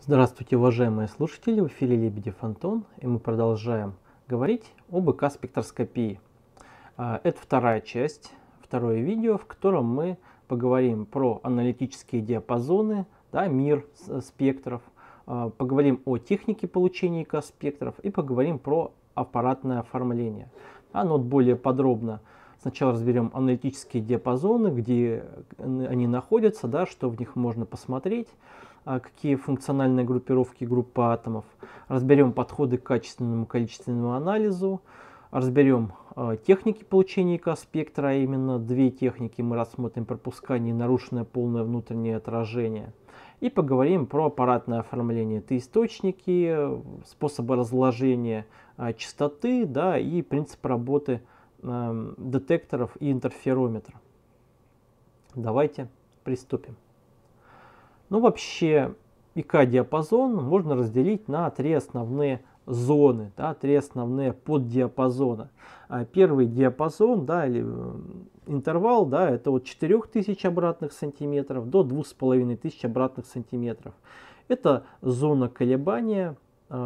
Здравствуйте, уважаемые слушатели! В эфире Лебедев Антон, и мы продолжаем говорить об ИК-спектроскопии. Это вторая часть, второе видео, в котором мы поговорим про аналитические диапазоны, да, мир спектров, поговорим о технике получения ИК-спектров и поговорим про аппаратное оформление. Но более подробно сначала разберем аналитические диапазоны, где они находятся, да, что в них можно посмотреть, какие функциональные группировки группы атомов. Разберем подходы к качественному и количественному анализу. Разберем техники получения ИК-спектра, а именно две техники мы рассмотрим: пропускание и нарушенное полное внутреннее отражение. И поговорим про аппаратное оформление. Это источники, способы разложения частоты, да, и принцип работы детекторов и интерферометра. Давайте приступим. Вообще, ИК-диапазон можно разделить на три основные зоны, да, три основные поддиапазона. Первый диапазон, да, или интервал, да, это от 4000 обратных сантиметров до 2500 обратных сантиметров. Это зона колебания,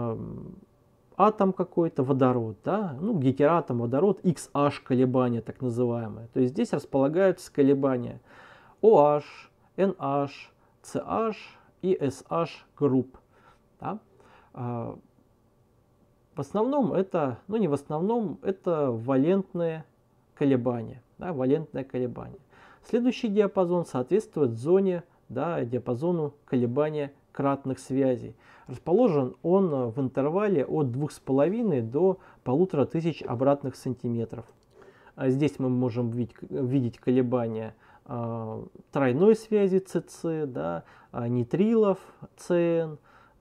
атом какой-то, водород, да, гетероатом, водород, XH колебания так называемые. То есть здесь располагаются колебания OH, NH, CH и SH групп. Да? В основном это, не в основном, это валентные колебания. Да, валентное колебание. Следующий диапазон соответствует зоне, да, диапазону колебания кратных связей. Расположен он в интервале от 2500 до 1500 обратных сантиметров. Здесь мы можем видеть колебания тройной связи ЦЦ, да, нитрилов ЦН,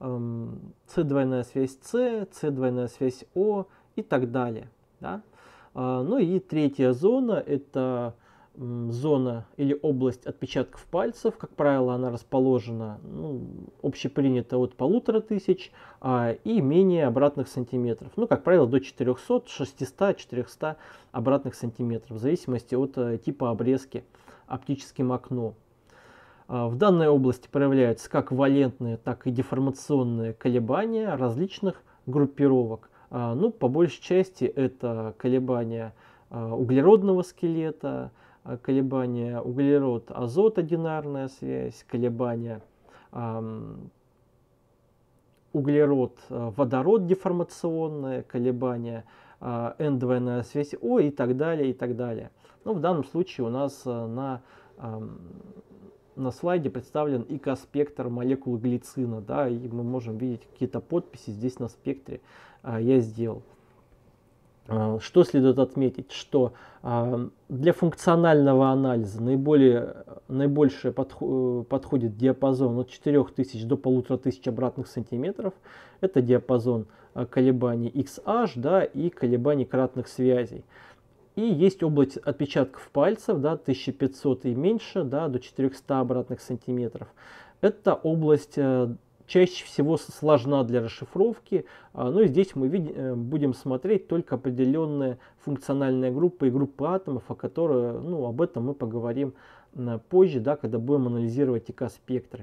С двойная связь С, С двойная связь О и так далее. Да. И третья зона — это зона или область отпечатков пальцев. Как правило, она расположена, общепринято, от 1500 и менее обратных сантиметров. Как правило, до 400, 600, 400 обратных сантиметров, в зависимости от типа обрезки оптическим окном. В данной области проявляются как валентные, так и деформационные колебания различных группировок. По большей части это колебания углеродного скелета, колебания углерод-азот, одинарная связь, колебания углерод-водород, деформационное, колебания N двойная связь О и так далее, и так далее. В данном случае у нас на слайде представлен ИК-спектр молекулы глицина, да, и мы можем видеть какие-то подписи здесь на спектре я сделал. Что следует отметить, что для функционального анализа наибольший подходит диапазон от 4000 до 1500 обратных сантиметров. Это диапазон колебаний XH, да, и колебаний кратных связей. И есть область отпечатков пальцев, да, 1500 и меньше, да, до 400 обратных сантиметров. Это область чаще всего сложна для расшифровки, но здесь мы будем смотреть только определенные функциональные группы и группы атомов, об этом мы поговорим позже, да, когда будем анализировать ИК-спектры.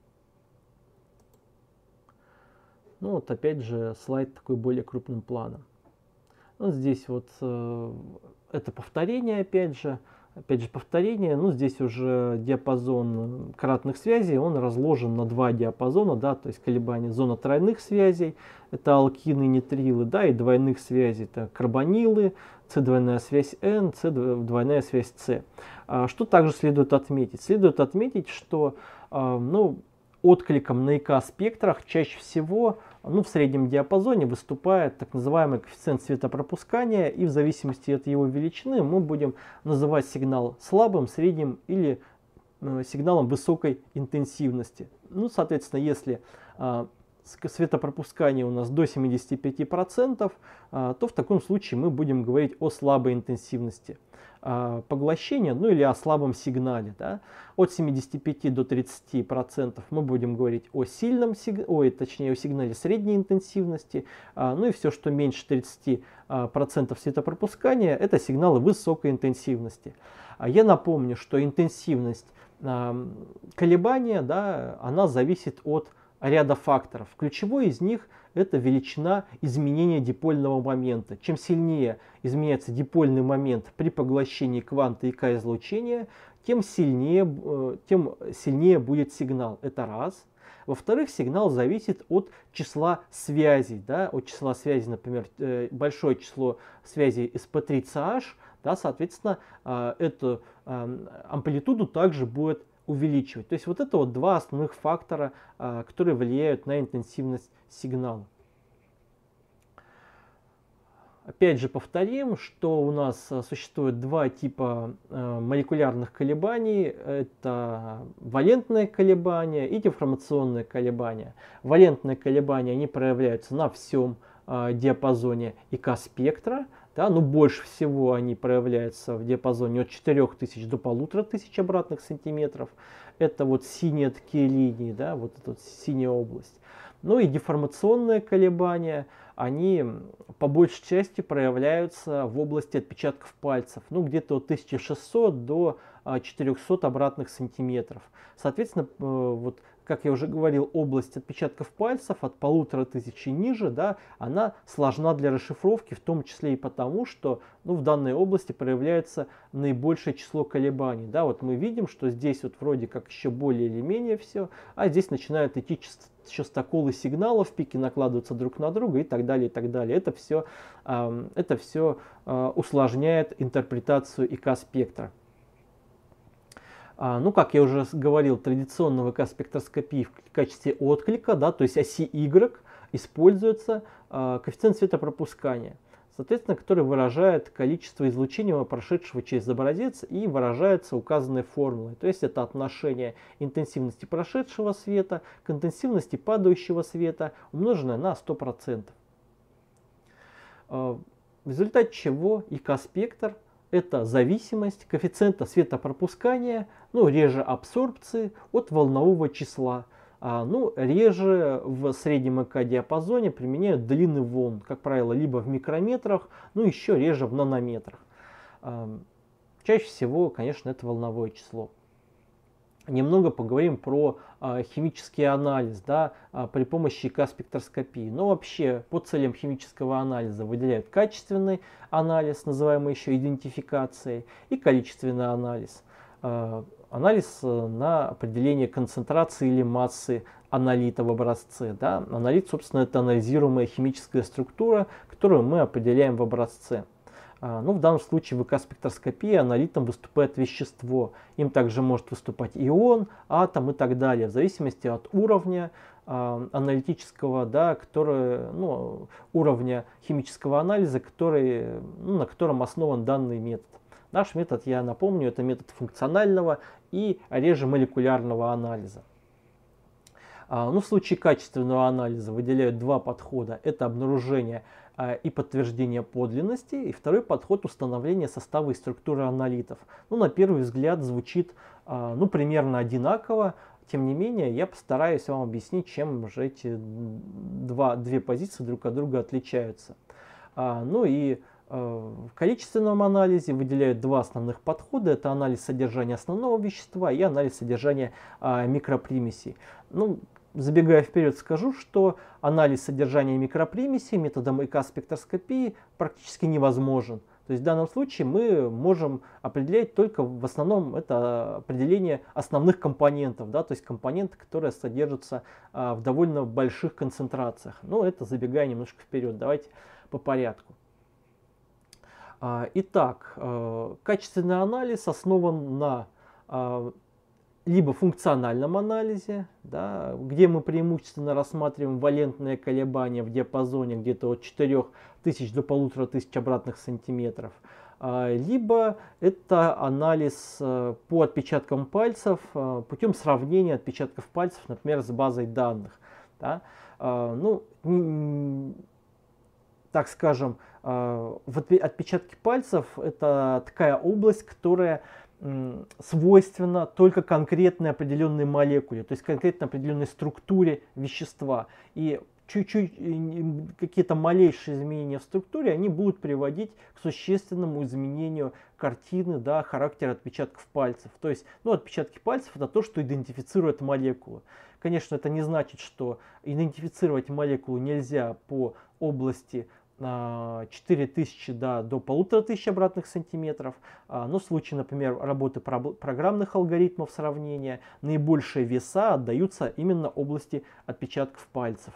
Опять же, слайд такой более крупным планом. Здесь это повторение, опять же повторение. Здесь уже диапазон кратных связей, он разложен на два диапазона, да, то есть колебания зона тройных связей, это алкины, нитрилы, да, и двойных связей, это карбонилы, С двойная связь N, С двойная связь С. Что также следует отметить? Следует отметить, что откликом на ИК-спектрах чаще всего в среднем диапазоне выступает так называемый коэффициент светопропускания, и в зависимости от его величины мы будем называть сигнал слабым, средним или сигналом высокой интенсивности. Соответственно, если светопропускание у нас до 75%, то в таком случае мы будем говорить о слабой интенсивности поглощения, или о слабом сигнале. Да. От 75 до 30% мы будем говорить о сильном сигнале, точнее о сигнале средней интенсивности. И все, что меньше 30% светопропускания, это сигналы высокой интенсивности. Я напомню, что интенсивность колебания, да, она зависит от ряда факторов. Ключевой из них это величина изменения дипольного момента. Чем сильнее изменяется дипольный момент при поглощении кванта ИК-излучения, тем сильнее будет сигнал. Это раз. Во-вторых, сигнал зависит от числа связей. Да? От числа связей, например, большое число связей SP3CH, да, соответственно, эту амплитуду также будет увеличивать. То есть вот это вот два основных фактора, которые влияют на интенсивность сигнала. Опять же повторим, что у нас существует два типа молекулярных колебаний. Это валентные колебания и деформационные колебания. Валентные колебания, они проявляются на всем диапазоне ИК-спектра. Да, но больше всего они проявляются в диапазоне от 4000 до 1500 обратных сантиметров. Это вот синие такие линии, да, вот эта вот синяя область. Ну и деформационные колебания, они по большей части проявляются в области отпечатков пальцев, ну где-то от 1600 до 400 обратных сантиметров. Соответственно, вот как я уже говорил, область отпечатков пальцев от 1500 и ниже, да, она сложна для расшифровки, в том числе и потому, что в данной области проявляется наибольшее число колебаний. Да, вот мы видим, что здесь вот вроде как еще более или менее все, а здесь начинают идти частоколы сигналов, пики накладываются друг на друга и так далее, и так далее. Это все усложняет интерпретацию ИК-спектра. Ну, как я уже говорил, традиционно в ИК-спектроскопии в качестве отклика, да, то есть оси Y, используется коэффициент светопропускания, соответственно, который выражает количество излучения, прошедшего через образец, и выражается указанной формулой. То есть это отношение интенсивности прошедшего света к интенсивности падающего света, умноженное на 100%. В результате чего ИК-спектр — это зависимость коэффициента светопропускания, реже абсорбции, от волнового числа. Реже в среднем ИК-диапазоне применяют длины волн, как правило, либо в микрометрах, еще реже в нанометрах. Чаще всего, конечно, это волновое число. Немного поговорим про химический анализ, да, при помощи ИК-спектроскопии. Но вообще по целям химического анализа выделяют качественный анализ, называемый еще идентификацией, и количественный анализ. Анализ на определение концентрации или массы аналита в образце. Да. Аналит, собственно, это анализируемая химическая структура, которую мы определяем в образце. В данном случае в ИК-спектроскопии аналитом выступает вещество. Им также может выступать ион, атом и так далее, в зависимости от уровня аналитического, да, уровня химического анализа, на котором основан данный метод. Наш метод, я напомню, это метод функционального и реже молекулярного анализа. В случае качественного анализа выделяют два подхода. Это обнаружение и подтверждение подлинности, и второй подход — установление состава и структуры аналитов. На первый взгляд звучит примерно одинаково, тем не менее я постараюсь вам объяснить, чем же эти две позиции друг от друга отличаются. В количественном анализе выделяют два основных подхода. Это анализ содержания основного вещества и анализ содержания микропримесей. Забегая вперед, скажу, что анализ содержания микропримесей методом ИК-спектроскопии практически невозможен. То есть в данном случае мы можем определять только в основном это определение основных компонентов, да, то есть компоненты, которые содержатся в довольно больших концентрациях. Это забегая немножко вперед. Давайте по порядку. Итак, качественный анализ основан на либо функциональном анализе, да, где мы преимущественно рассматриваем валентные колебания в диапазоне где-то от 4000 до 1500 обратных сантиметров, либо это анализ по отпечаткам пальцев путем сравнения отпечатков пальцев, например, с базой данных. Да. Так скажем, отпечатки пальцев — это такая область, которая свойственна только конкретной определенной молекуле, то есть конкретно определенной структуре вещества. И чуть-чуть какие-то малейшие изменения в структуре, они будут приводить к существенному изменению картины, да, характера отпечатков пальцев. То есть, отпечатки пальцев — это то, что идентифицирует молекулу. Конечно, это не значит, что идентифицировать молекулу нельзя по области 4000 до 1500 обратных сантиметров. Но в случае, например, работы программных алгоритмов сравнения, наибольшие веса отдаются именно области отпечатков пальцев.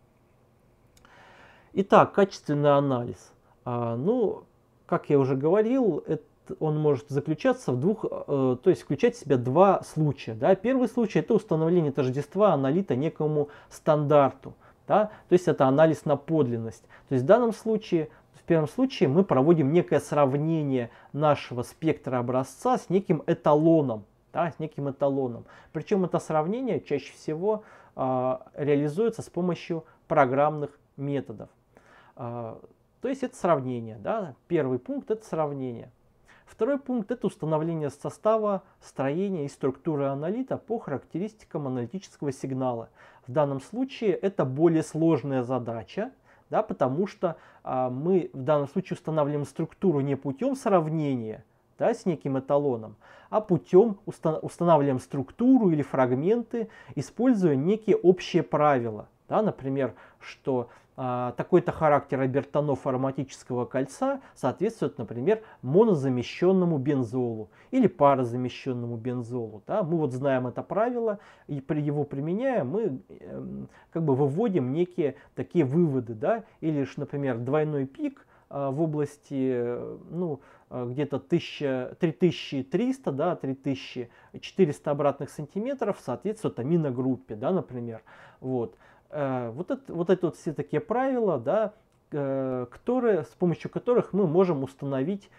Итак, качественный анализ. Ну, как я уже говорил, он может заключаться в двух, то есть включать в себя два случая. Да. Первый случай — это установление тождества аналита некому стандарту. Да, то есть это анализ на подлинность. То есть в данном случае, в первом случае мы проводим некое сравнение нашего спектра образца с неким эталоном. Да, с неким эталоном. Причем это сравнение чаще всего реализуется с помощью программных методов. То есть это сравнение. Да. Первый пункт — это сравнение. Второй пункт — это установление состава, строения и структуры аналита по характеристикам аналитического сигнала. В данном случае это более сложная задача, да, потому что мы в данном случае устанавливаем структуру не путем сравнения, да, с неким эталоном, а путем устанавливаем структуру или фрагменты, используя некие общие правила. Да, например, что такой-то характер обертонов ароматического кольца соответствует, например, монозамещенному бензолу или парозамещенному бензолу. Да? Мы вот знаем это правило, и при его применяя мы как бы выводим некие такие выводы. Да? Или, например, двойной пик в области где-то 3300, да, 3400 обратных сантиметров соответствует аминогруппе, да, например. Вот это вот все такие правила, да, с помощью которых мы можем установить,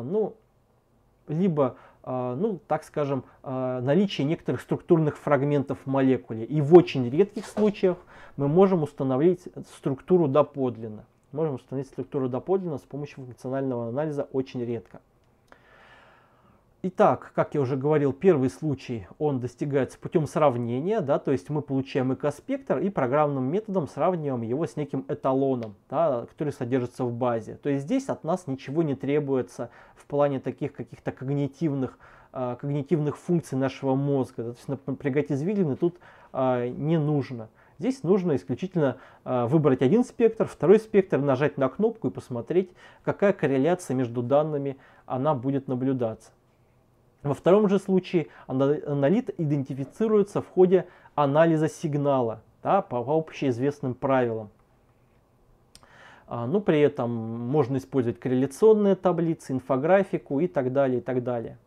либо, так скажем, наличие некоторых структурных фрагментов в молекуле. И в очень редких случаях мы можем установить структуру доподлинно. Можем установить структуру доподлинно с помощью функционального анализа очень редко. Итак, как я уже говорил, первый случай, он достигается путем сравнения, да, то есть мы получаем ЭКО-спектр и программным методом сравниваем его с неким эталоном, да, который содержится в базе. То есть здесь от нас ничего не требуется в плане таких каких-то когнитивных функций нашего мозга. Да, то есть напрягать извилины тут не нужно. Здесь нужно исключительно выбрать один спектр, второй спектр, нажать на кнопку и посмотреть, какая корреляция между данными она будет наблюдаться. Во втором же случае аналит идентифицируется в ходе анализа сигнала, да, по общеизвестным правилам. Но при этом можно использовать корреляционные таблицы, инфографику и так далее, и так далее.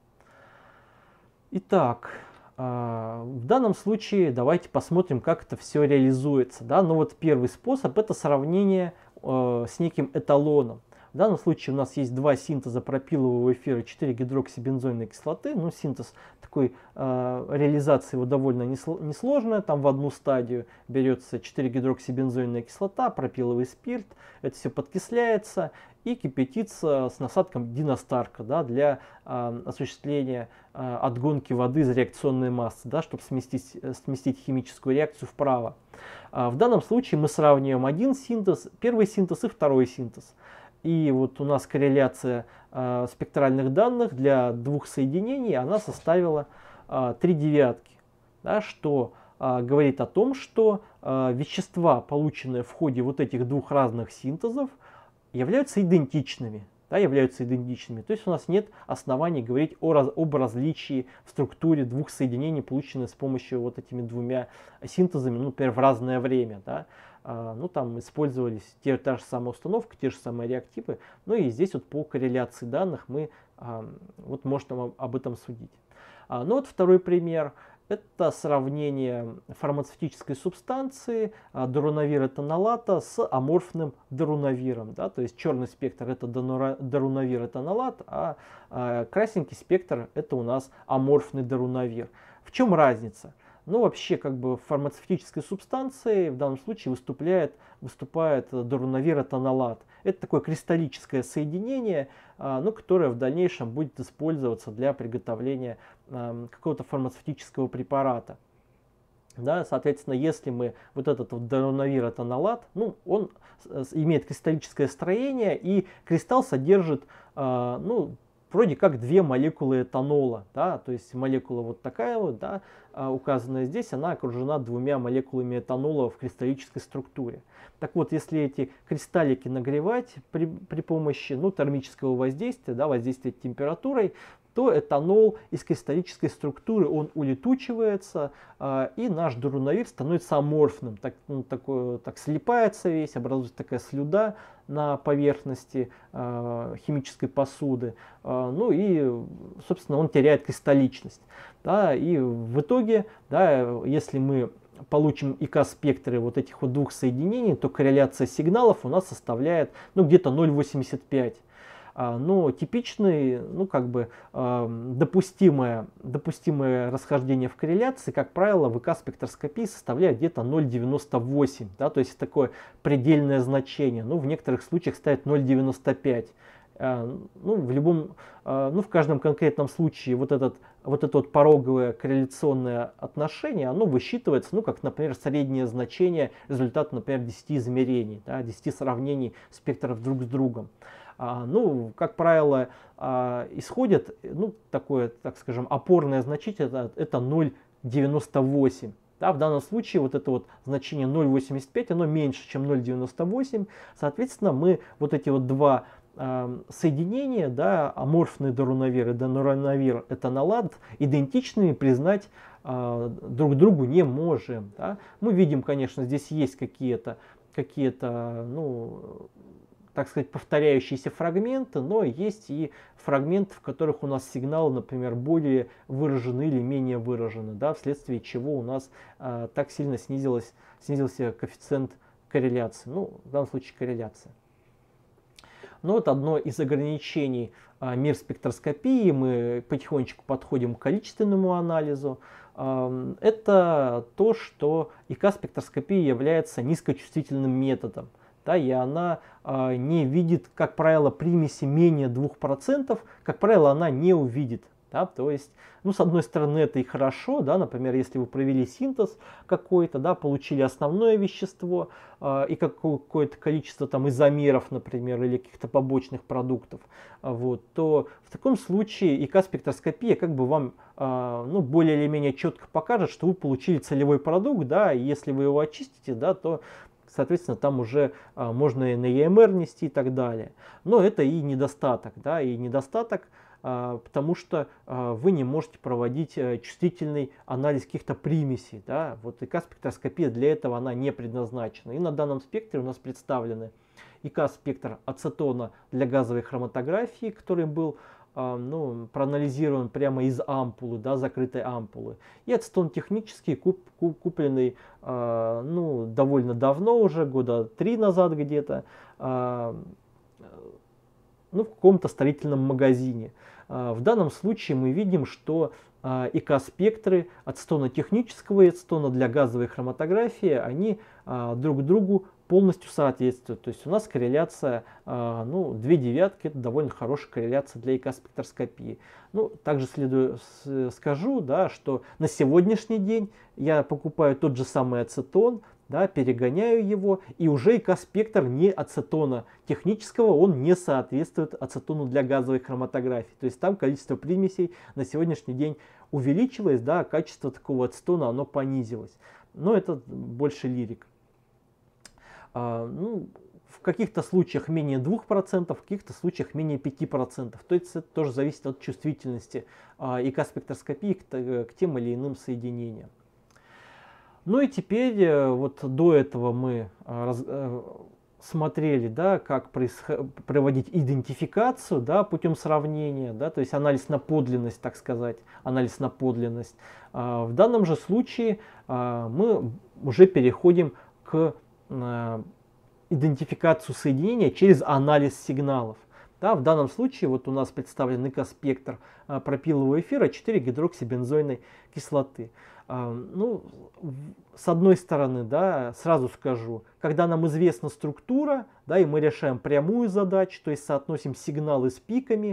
Итак, в данном случае давайте посмотрим, как это все реализуется. Да? Ну вот первый способ — это сравнение с неким эталоном. В данном случае у нас есть два синтеза пропилового эфира 4-гидроксибензойной кислоты. Ну, синтез такой, реализация его довольно несложная. Там в одну стадию берется 4-гидроксибензойная кислота, пропиловый спирт. Это все подкисляется и кипятится с насадком диностарка, да, для осуществления отгонки воды из реакционной массы, да, чтобы сместить химическую реакцию вправо. В данном случае мы сравниваем один синтез, первый синтез и второй синтез. И вот у нас корреляция спектральных данных для двух соединений, она составила 3 девятки, да, что говорит о том, что вещества, полученные в ходе вот этих двух разных синтезов, являются идентичными. Да, являются идентичными. То есть у нас нет оснований говорить об различии в структуре двух соединений, полученных с помощью вот этими двумя синтезами, например, в разное время. Да. Там использовались та же самая установка, те же самые реактивы. Ну и здесь вот по корреляции данных мы можем об этом судить. Вот второй пример. Это сравнение фармацевтической субстанции дарунавир-этанолата с аморфным дарунавиром. Да? То есть черный спектр — это дарунавир-этанолат, а красненький спектр — это у нас аморфный дарунавир. В чем разница? Ну, вообще, как бы в фармацевтической субстанции в данном случае выступает дарунавир-этанолат. Это такое кристаллическое соединение, которое в дальнейшем будет использоваться для приготовления какого-то фармацевтического препарата. Да, соответственно, если мы вот этот вот дарунавир-этанолат, он имеет кристаллическое строение, и кристалл содержит вроде как две молекулы этанола, да, то есть молекула вот такая вот, да, указанная здесь, она окружена двумя молекулами этанола в кристаллической структуре. Так вот, если эти кристаллики нагревать при помощи, ну, термического воздействия, да, воздействия температурой, то этанол из кристаллической структуры он улетучивается, и наш дурнавир становится аморфным, так слипается весь, образуется такая слюда на поверхности химической посуды, ну и, собственно, он теряет кристалличность. Да, и в итоге, да, если мы получим ИК-спектры вот этих вот двух соединений, то корреляция сигналов у нас составляет, ну, где-то 0,85. Но типичное, ну, как бы допустимое расхождение в корреляции, как правило, в ИК-спектроскопии составляет где-то 0,98, да, то есть такое предельное значение. Ну, в некоторых случаях ставят 0,95. Ну, в каждом конкретном случае вот это вот пороговое корреляционное отношение, оно высчитывается, ну, как, например, среднее значение результата, например, 10 измерений, да, 10 сравнений спектров друг с другом. Ну, как правило, исходит, ну, такое, так скажем, опорное значение, это 0,98. Да, в данном случае вот это вот значение 0,85, оно меньше, чем 0,98. Соответственно, мы вот эти вот два соединения, да, аморфный дарунавир и дануронавир этанолат, идентичными признать друг другу не можем. Да. Мы видим, конечно, здесь есть какие-то, ну, так сказать, повторяющиеся фрагменты, но есть и фрагменты, в которых у нас сигналы, например, более выражены или менее выражены, да, вследствие чего у нас так сильно снизился коэффициент корреляции, ну, в данном случае корреляция. Но это одно из ограничений мир спектроскопии. Мы потихонечку подходим к количественному анализу. Это то, что ИК-спектроскопия является низкочувствительным методом. Да, и она не видит, как правило, примеси менее 2%, как правило, она не увидит. Да, то есть, ну, с одной стороны, это и хорошо, да, например, если вы провели синтез какой-то, да, получили основное вещество и какое-то количество там изомеров, например, или каких-то побочных продуктов, вот, то в таком случае ИК-спектроскопия как бы вам ну, более или менее четко покажет, что вы получили целевой продукт, да, и если вы его очистите, да, то соответственно, там уже можно и на EMR нести и так далее. Но это и недостаток, да, и недостаток, потому что вы не можете проводить чувствительный анализ каких-то примесей. Да. Вот ИК-спектроскопия для этого она не предназначена. И на данном спектре у нас представлены ИК-спектр ацетона для газовой хроматографии, который был ну, проанализирован прямо из ампулы, да, закрытой ампулы. И ацетон технический, купленный ну, довольно давно, уже года 3 назад где-то, ну, в каком-то строительном магазине. В данном случае мы видим, что ИК-спектры ацетона технического и ацетона для газовой хроматографии, они друг другу полностью соответствуют. То есть у нас корреляция, ну, 0,2, это довольно хорошая корреляция для ИК-спектроскопии. Ну, также скажу, да, что на сегодняшний день я покупаю тот же самый ацетон, да, перегоняю его, и уже ИК-спектр не ацетона технического, он не соответствует ацетону для газовой хроматографии. То есть там количество примесей на сегодняшний день увеличилось, да, а качество такого ацетона оно понизилось. Но это больше лирик. Ну, в каких-то случаях менее 2%, в каких-то случаях менее 5%. То есть это тоже зависит от чувствительности ИК-спектроскопии к тем или иным соединениям. Ну и теперь вот до этого мы смотрели, да, как проводить идентификацию, да, путем сравнения, да, то есть анализ на подлинность, так сказать, анализ на подлинность. В данном же случае мы уже переходим к идентификацию соединения через анализ сигналов. Да, в данном случае вот у нас представлен ИК-спектр пропилового эфира 4-гидроксибензойной кислоты. Ну, с одной стороны, да, сразу скажу, когда нам известна структура, да, и мы решаем прямую задачу, то есть соотносим сигналы с пиками,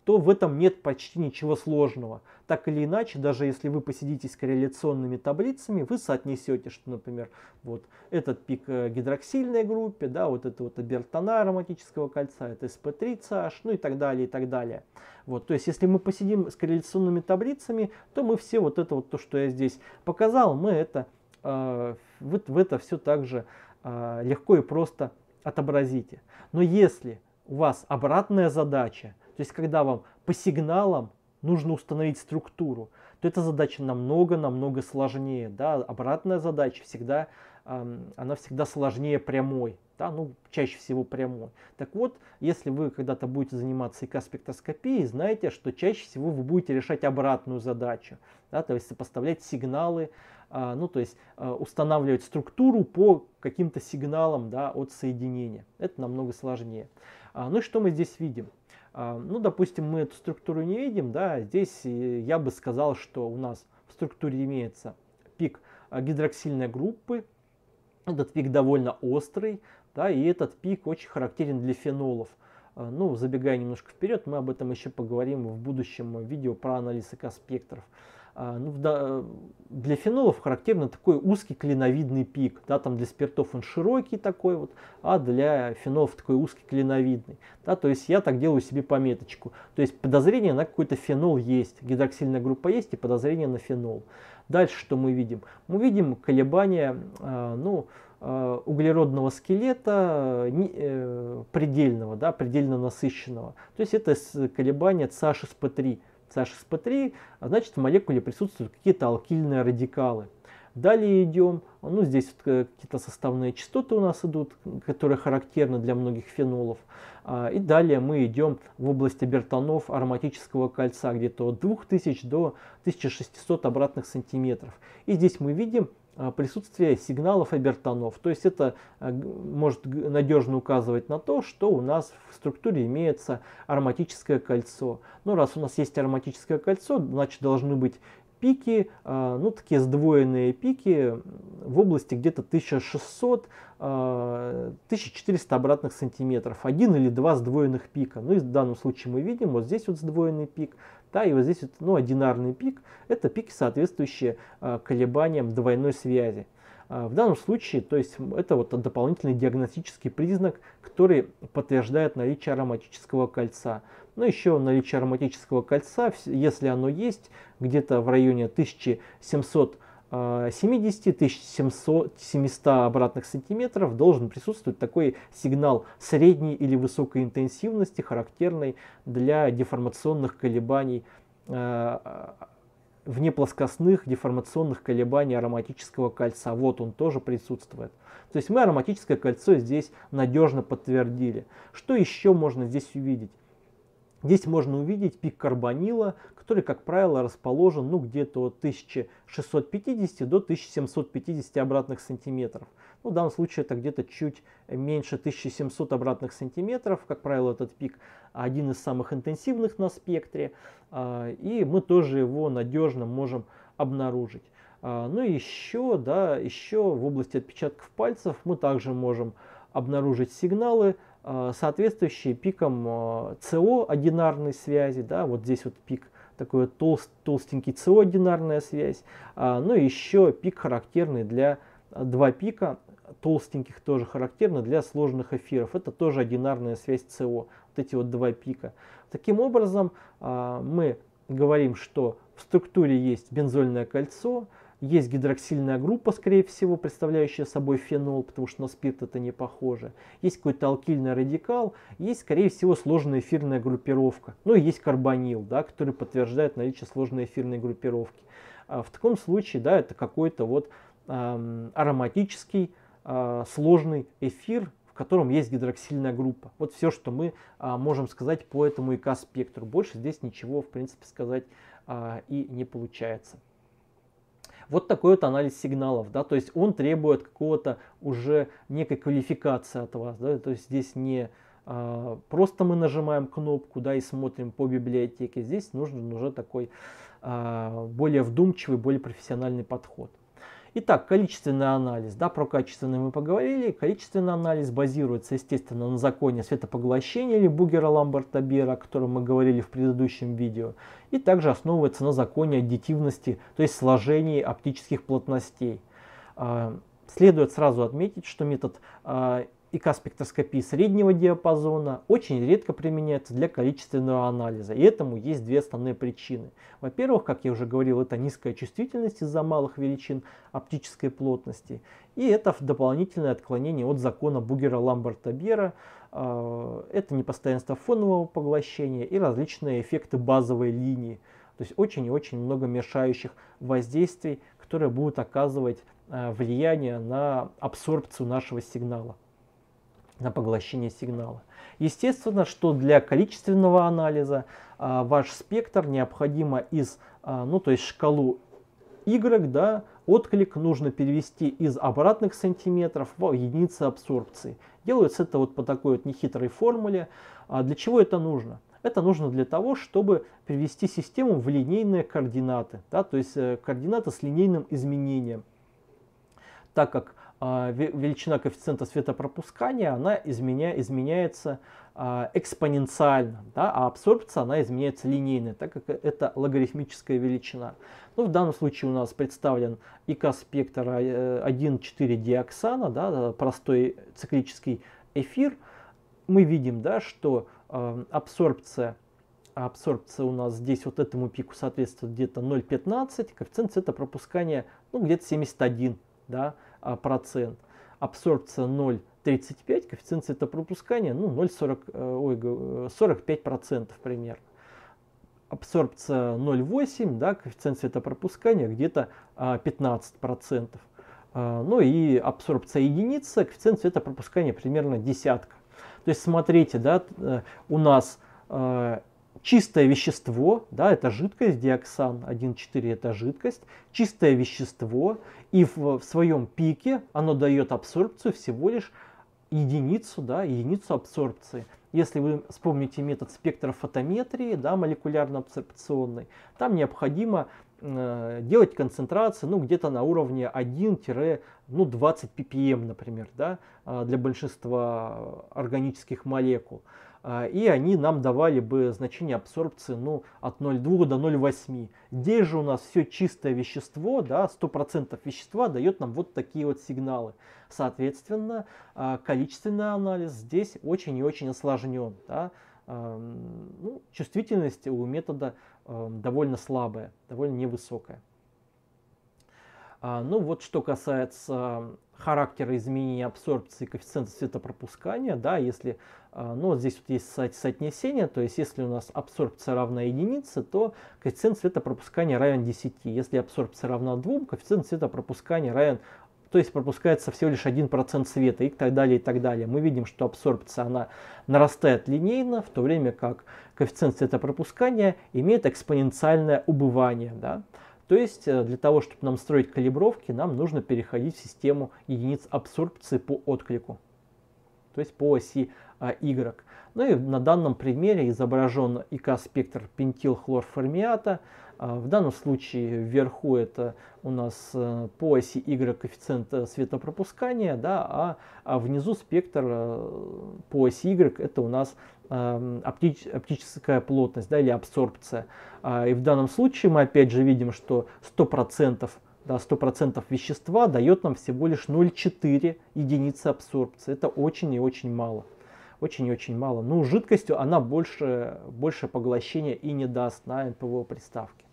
то в этом нет почти ничего сложного. Так или иначе, даже если вы посидите с корреляционными таблицами, вы соотнесете, что, например, вот этот пик гидроксильной группе, да, вот это вот обертона ароматического кольца, это sp3CH, ну и так далее, и так далее. Вот, то есть, если мы посидим с корреляционными таблицами, то мы все вот это вот, то, что я здесь показал, мы это, в это все также легко и просто отобразите. Но если у вас обратная задача, то есть когда вам по сигналам нужно установить структуру, то эта задача намного сложнее. Да? Обратная задача всегда, она всегда сложнее прямой. Да? Ну, чаще всего прямой. Так вот, если вы когда-то будете заниматься ИК-спектроскопией, знаете, что чаще всего вы будете решать обратную задачу. Да? То есть сопоставлять сигналы, ну, то есть устанавливать структуру по каким-то сигналам, да, от соединения. Это намного сложнее. Ну и что мы здесь видим? Ну, допустим, мы эту структуру не видим, да, здесь я бы сказал, что у нас в структуре имеется пик гидроксильной группы, этот пик довольно острый, да, и этот пик очень характерен для фенолов. Ну, забегая немножко вперед, мы об этом еще поговорим в будущем видео про анализ ЭК-спектров. Для фенолов характерно такой узкий клиновидный пик, да, там для спиртов он широкий такой вот, а для фенолов такой узкий клиновидный. Да, то есть я так делаю себе пометочку. То есть подозрение на какой-то фенол есть, гидроксильная группа есть и подозрение на фенол. Дальше что мы видим? Мы видим колебания, углеродного скелета предельного, да, предельно насыщенного. То есть это колебания CHSP3. CHSP3, значит, в молекуле присутствуют какие-то алкильные радикалы. Далее идем, ну здесь вот какие-то составные частоты у нас идут, которые характерны для многих фенолов. И далее мы идем в область обертонов ароматического кольца, где-то от 2000 до 1600 обратных сантиметров. И здесь мы видим присутствие сигналов обертонов. То есть это может надежно указывать на то, что у нас в структуре имеется ароматическое кольцо. Ну, раз у нас есть ароматическое кольцо, значит должны быть пики, ну такие сдвоенные пики в области где-то 1600-1400 обратных сантиметров. Один или два сдвоенных пика. Ну и в данном случае мы видим вот здесь вот сдвоенный пик. Да, и вот здесь вот, ну, одинарный пик, это пики, соответствующие колебаниям двойной связи. В данном случае, то есть это вот дополнительный диагностический признак, который подтверждает наличие ароматического кольца. Но еще наличие ароматического кольца, если оно есть, где-то в районе 1770-1700 обратных сантиметров должен присутствовать такой сигнал средней или высокой интенсивности, характерный для деформационных колебаний, внеплоскостных деформационных колебаний ароматического кольца. Вот он тоже присутствует. То есть мы ароматическое кольцо здесь надежно подтвердили. Что еще можно здесь увидеть? Здесь можно увидеть пик карбонила, который, как правило, расположен где-то от 1650 до 1750 обратных сантиметров. Ну, в данном случае это где-то чуть меньше 1700 обратных сантиметров. Как правило, этот пик один из самых интенсивных на спектре. И мы тоже его надежно можем обнаружить. Ну и еще, да, еще в области отпечатков пальцев мы также можем обнаружить сигналы, соответствующие пикам СО одинарной связи. Да, вот здесь вот пик такой толстенький СО одинарная связь. Ну и еще пик характерный для два пика толстеньких тоже характерны для сложных эфиров. Это тоже одинарная связь СО. Вот эти вот два пика. Таким образом мы говорим, что в структуре есть бензольное кольцо, есть гидроксильная группа, скорее всего, представляющая собой фенол, потому что на спирт это не похоже. Есть какой-то алкильный радикал, есть, скорее всего, сложная эфирная группировка. Ну и есть карбонил, да, который подтверждает наличие сложной эфирной группировки. В таком случае, да, это какой-то вот ароматический сложный эфир, в котором есть гидроксильная группа. Вот все, что мы можем сказать по этому ИК-спектру. Больше здесь ничего, в принципе, сказать и не получается. Вот такой вот анализ сигналов, да, то есть он требует какого-то уже некой квалификации от вас, да, то есть здесь не просто мы нажимаем кнопку, да, и смотрим по библиотеке, здесь нужен уже такой более вдумчивый, более профессиональный подход. Итак, количественный анализ. Да, про качественный мы поговорили. Количественный анализ базируется, естественно, на законе светопоглощения или Бугера-Ламберта-Бера, о котором мы говорили в предыдущем видео. И также основывается на законе аддитивности, то есть сложении оптических плотностей. Следует сразу отметить, что метод ИК-спектроскопии среднего диапазона очень редко применяется для количественного анализа. И этому есть две основные причины. Во-первых, как я уже говорил, это низкая чувствительность из-за малых величин оптической плотности. И это дополнительное отклонение от закона Бугера-Ламберта-Бера. Это непостоянство фонового поглощения и различные эффекты базовой линии. То есть очень и очень много мешающих воздействий, которые будут оказывать влияние на абсорбцию нашего сигнала, на поглощение сигнала. Естественно, что для количественного анализа ваш спектр необходимо из, то есть шкалу Y, да, отклик нужно перевести из обратных сантиметров в единицы абсорбции. Делается это вот по такой вот нехитрой формуле. Для чего это нужно? Это нужно для того, чтобы перевести систему в линейные координаты, да, то есть координаты с линейным изменением. Так как величина коэффициента светопропускания, она изменяется экспоненциально, да, а абсорбция она изменяется линейно, так как это логарифмическая величина. Ну, в данном случае у нас представлен ИК-спектр 1,4 диоксана, да, простой циклический эфир. Мы видим, да, что абсорбция у нас здесь вот этому пику соответствует где-то 0,15, коэффициент светопропускания где-то 71. Да, процент. Абсорбция 0,35, коэффициент светопропускания 45% примерно. Абсорбция 0,8, да, коэффициент светопропускания где-то 15%. Ну и абсорбция единица, коэффициент светопропускания примерно десятка. То есть смотрите, да, у нас чистое вещество, да, это жидкость, диоксан 1,4 это жидкость, чистое вещество, и в своем пике оно дает абсорбцию всего лишь единицу, да, единицу абсорбции. Если вы вспомните метод спектрофотометрии, да, молекулярно-абсорбционный, там делать концентрацию где-то на уровне 1-20 ppm, например, да, для большинства органических молекул. И они нам давали бы значение абсорбции от 0,2 до 0,8. Здесь же у нас все чистое вещество, да, 100% вещества дает нам вот такие вот сигналы. Соответственно, количественный анализ здесь очень и очень осложнен. Да. Чувствительность у метода довольно слабая, довольно невысокая. Вот что касается характера изменения абсорбции коэффициента светопропускания, да, если, вот здесь вот есть соотнесение, то есть если у нас абсорбция равна единице, то коэффициент светопропускания равен 10. Если абсорбция равна 2, коэффициент светопропускания равен, то есть пропускается всего лишь 1% света и так далее, и так далее. Мы видим, что абсорбция она нарастает линейно, в то время как коэффициент светопропускания имеет экспоненциальное убывание. Да. То есть для того, чтобы нам строить калибровки, нам нужно переходить в систему единиц абсорбции по отклику, то есть по оси Y. Ну и на данном примере изображен ИК-спектр пентилхлорформиата. В данном случае вверху это у нас по оси Y коэффициент светопропускания, да, а внизу спектр по оси Y это у нас оптическая плотность, да, или абсорбция. И в данном случае мы опять же видим, что 100%, да, 100% вещества дает нам всего лишь 0,4 единицы абсорбции. Это очень и очень мало. Очень и очень мало. Ну, жидкостью она больше поглощения и не даст на НПВО приставке.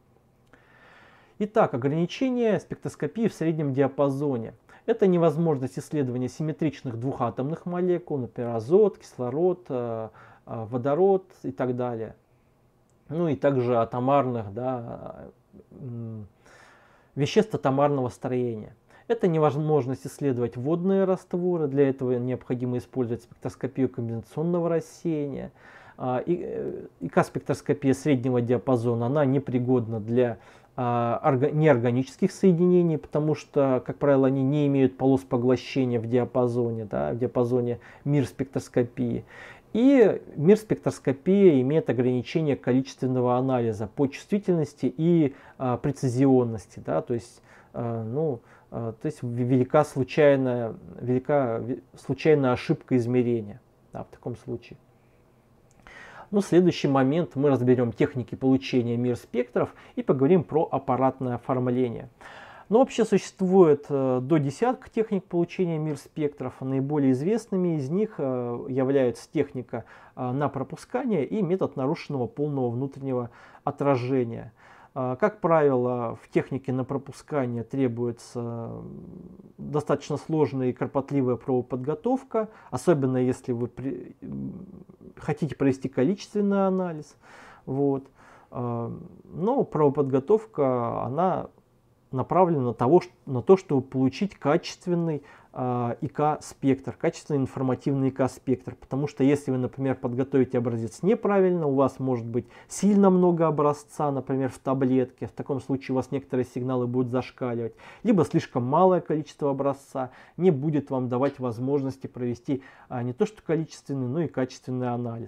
Итак, ограничение спектроскопии в среднем диапазоне. Это невозможность исследования симметричных двухатомных молекул, например, азот, кислород, водород и так далее. Ну и также атомарных, да, веществ атомарного строения. Это невозможность исследовать водные растворы, для этого необходимо использовать спектроскопию комбинационного рассеяния. ИК-спектроскопия среднего диапазона, она непригодна для неорганических соединений, потому что, как правило, они не имеют полос поглощения в диапазоне, да, в диапазоне мир-спектроскопии. И мир-спектроскопия имеет ограничение количественного анализа по чувствительности и прецизионности. Да, то есть То есть велика случайная ошибка измерения, да, в таком случае. Ну, в следующий момент мы разберем техники получения мир-спектров и поговорим про аппаратное оформление. Но вообще существует до десятка техник получения мир-спектров. Наиболее известными из них являются техника на пропускание и метод нарушенного полного внутреннего отражения. Как правило, в технике на пропускание требуется достаточно сложная и кропотливая пробоподготовка, особенно если вы хотите провести количественный анализ. Вот. Но пробоподготовка, она направлена на то, чтобы получить качественный ИК-спектр, качественный информативный ИК-спектр. Потому что если вы, например, подготовите образец неправильно, у вас может быть сильно много образца, например, в таблетке, в таком случае у вас некоторые сигналы будут зашкаливать, либо слишком малое количество образца не будет вам давать возможности провести не то что количественный, но и качественный анализ.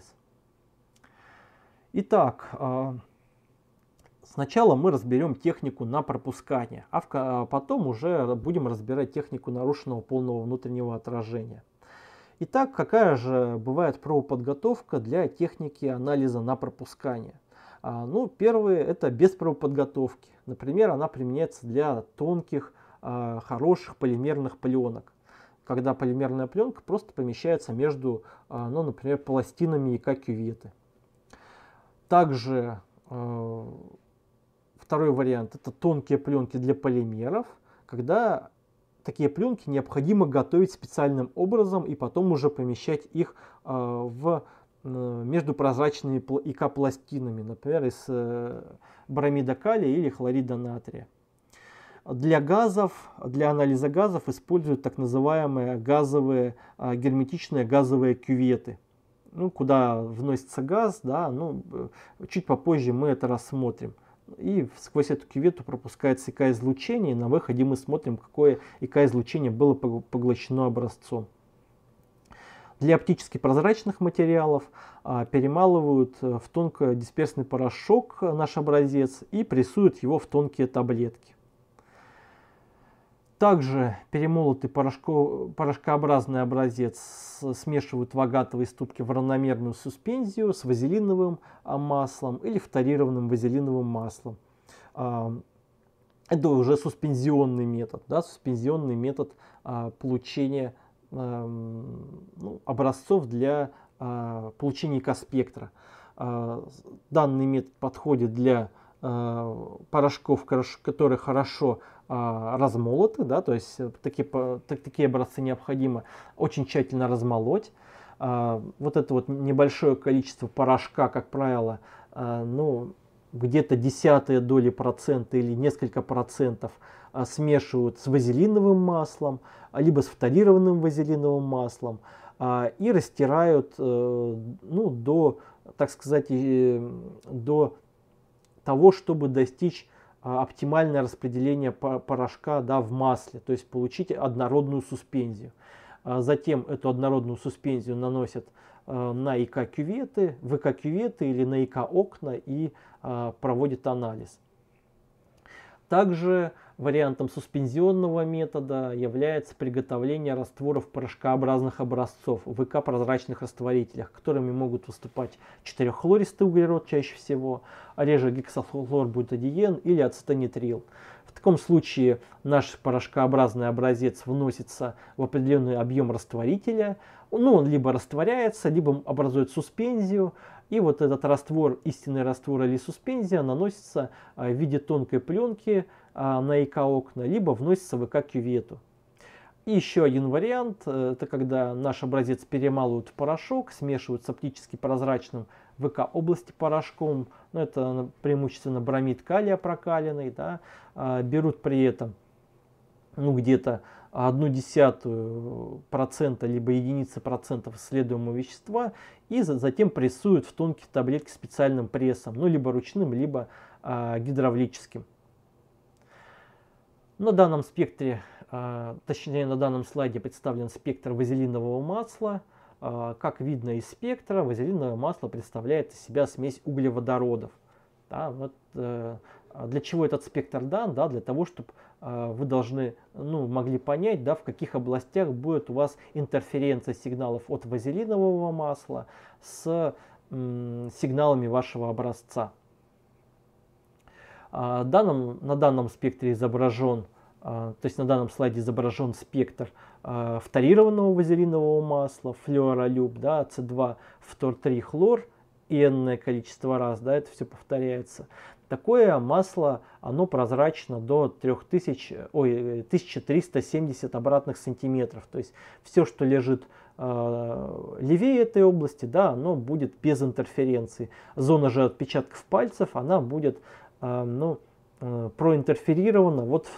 Итак, сначала мы разберем технику на пропускание, а потом уже будем разбирать технику нарушенного полного внутреннего отражения. Итак, какая же бывает пробоподготовка для техники анализа на пропускание? Ну, первое, это без пробоподготовки. Например, она применяется для тонких, хороших полимерных пленок, когда полимерная пленка просто помещается между, ну, например, пластинами ИК-кюветы. Также второй вариант — это тонкие пленки для полимеров, когда такие пленки необходимо готовить специальным образом и потом уже помещать их между прозрачными ИК-пластинами, например, из бромида калия или хлорида натрия. Для газов, для анализа газов используют так называемые герметичные газовые кюветы, ну, куда вносится газ, да, ну, чуть попозже мы это рассмотрим. И сквозь эту кювету пропускается ИК-излучение, и на выходе мы смотрим, какое ИК-излучение было поглощено образцом. Для оптически прозрачных материалов перемалывают в тонкодисперсный порошок наш образец и прессуют его в тонкие таблетки. Также перемолотый порошкообразный образец смешивают в агатовой ступке в равномерную суспензию с вазелиновым маслом или фторированным вазелиновым маслом. Это уже суспензионный метод, да, суспензионный метод получения образцов для получения ИК-спектра. Данный метод подходит для порошков, которые хорошо размолоты, да, то есть такие образцы необходимо очень тщательно размолоть. Вот это вот небольшое количество порошка, как правило, ну, где-то десятые доли процента или несколько процентов смешивают с вазелиновым маслом, либо с фторированным вазелиновым маслом и растирают, ну, до, так сказать, до того, чтобы достичь оптимальное распределение порошка, да, в масле, то есть получить однородную суспензию. Затем эту однородную суспензию наносят на ИК-кюветы, в ИК-кюветы или на ИК-окна и проводят анализ. Также вариантом суспензионного метода является приготовление растворов порошкообразных образцов в ИК-прозрачных растворителях, которыми могут выступать 4-хлористый углерод чаще всего, реже гексахлорбутадиен или ацетонитрил. В таком случае наш порошкообразный образец вносится в определенный объем растворителя, ну, он либо растворяется, либо образует суспензию, и вот этот раствор, истинный раствор или суспензия, наносится в виде тонкой пленки на ИК-окна, либо вносится в ИК-кювету. И еще один вариант, это когда наш образец перемалывают в порошок, смешивают с оптически прозрачным в ИК-области порошком, ну, это преимущественно бромид калия прокаленный, да, берут при этом, ну, где-то 0,1% либо единицы процентов исследуемого вещества и затем прессуют в тонкие таблетки специальным прессом, ну, либо ручным, либо гидравлическим. На данном спектре, точнее на данном слайде представлен спектр вазелинового масла. Как видно из спектра, вазелиновое масло представляет из себя смесь углеводородов. Да, вот, Для чего этот спектр дан? Да, для того, чтобы вы должны, могли понять, да, в каких областях будет у вас интерференция сигналов от вазелинового масла с сигналами вашего образца. На данном спектре изображен, то есть на данном слайде изображен спектр фторированного вазелинового масла, флюоролюб, да, С2, фтор-3 хлор, n количество раз, да, это все повторяется. Такое масло, оно прозрачно до 1370 обратных сантиметров. То есть все, что лежит левее этой области, да, оно будет без интерференции. Зона же отпечатков пальцев, она будет проинтерферирована вот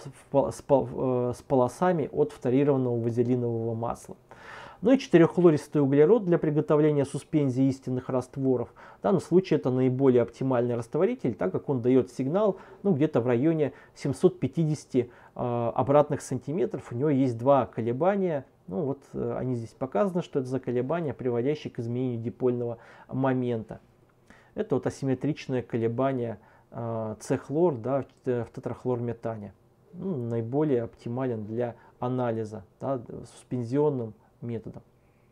с полосами от фторированного вазелинового масла. Ну и 4-хлористый углерод для приготовления суспензии истинных растворов. В данном случае это наиболее оптимальный растворитель, так как он дает сигнал где-то в районе 750 обратных сантиметров. У него есть два колебания. Они здесь показаны, что это за колебания, приводящие к изменению дипольного момента. Это асимметричное колебание С-хлор, да, в тетрахлорметане. Наиболее оптимален для анализа, да, суспензионным методом.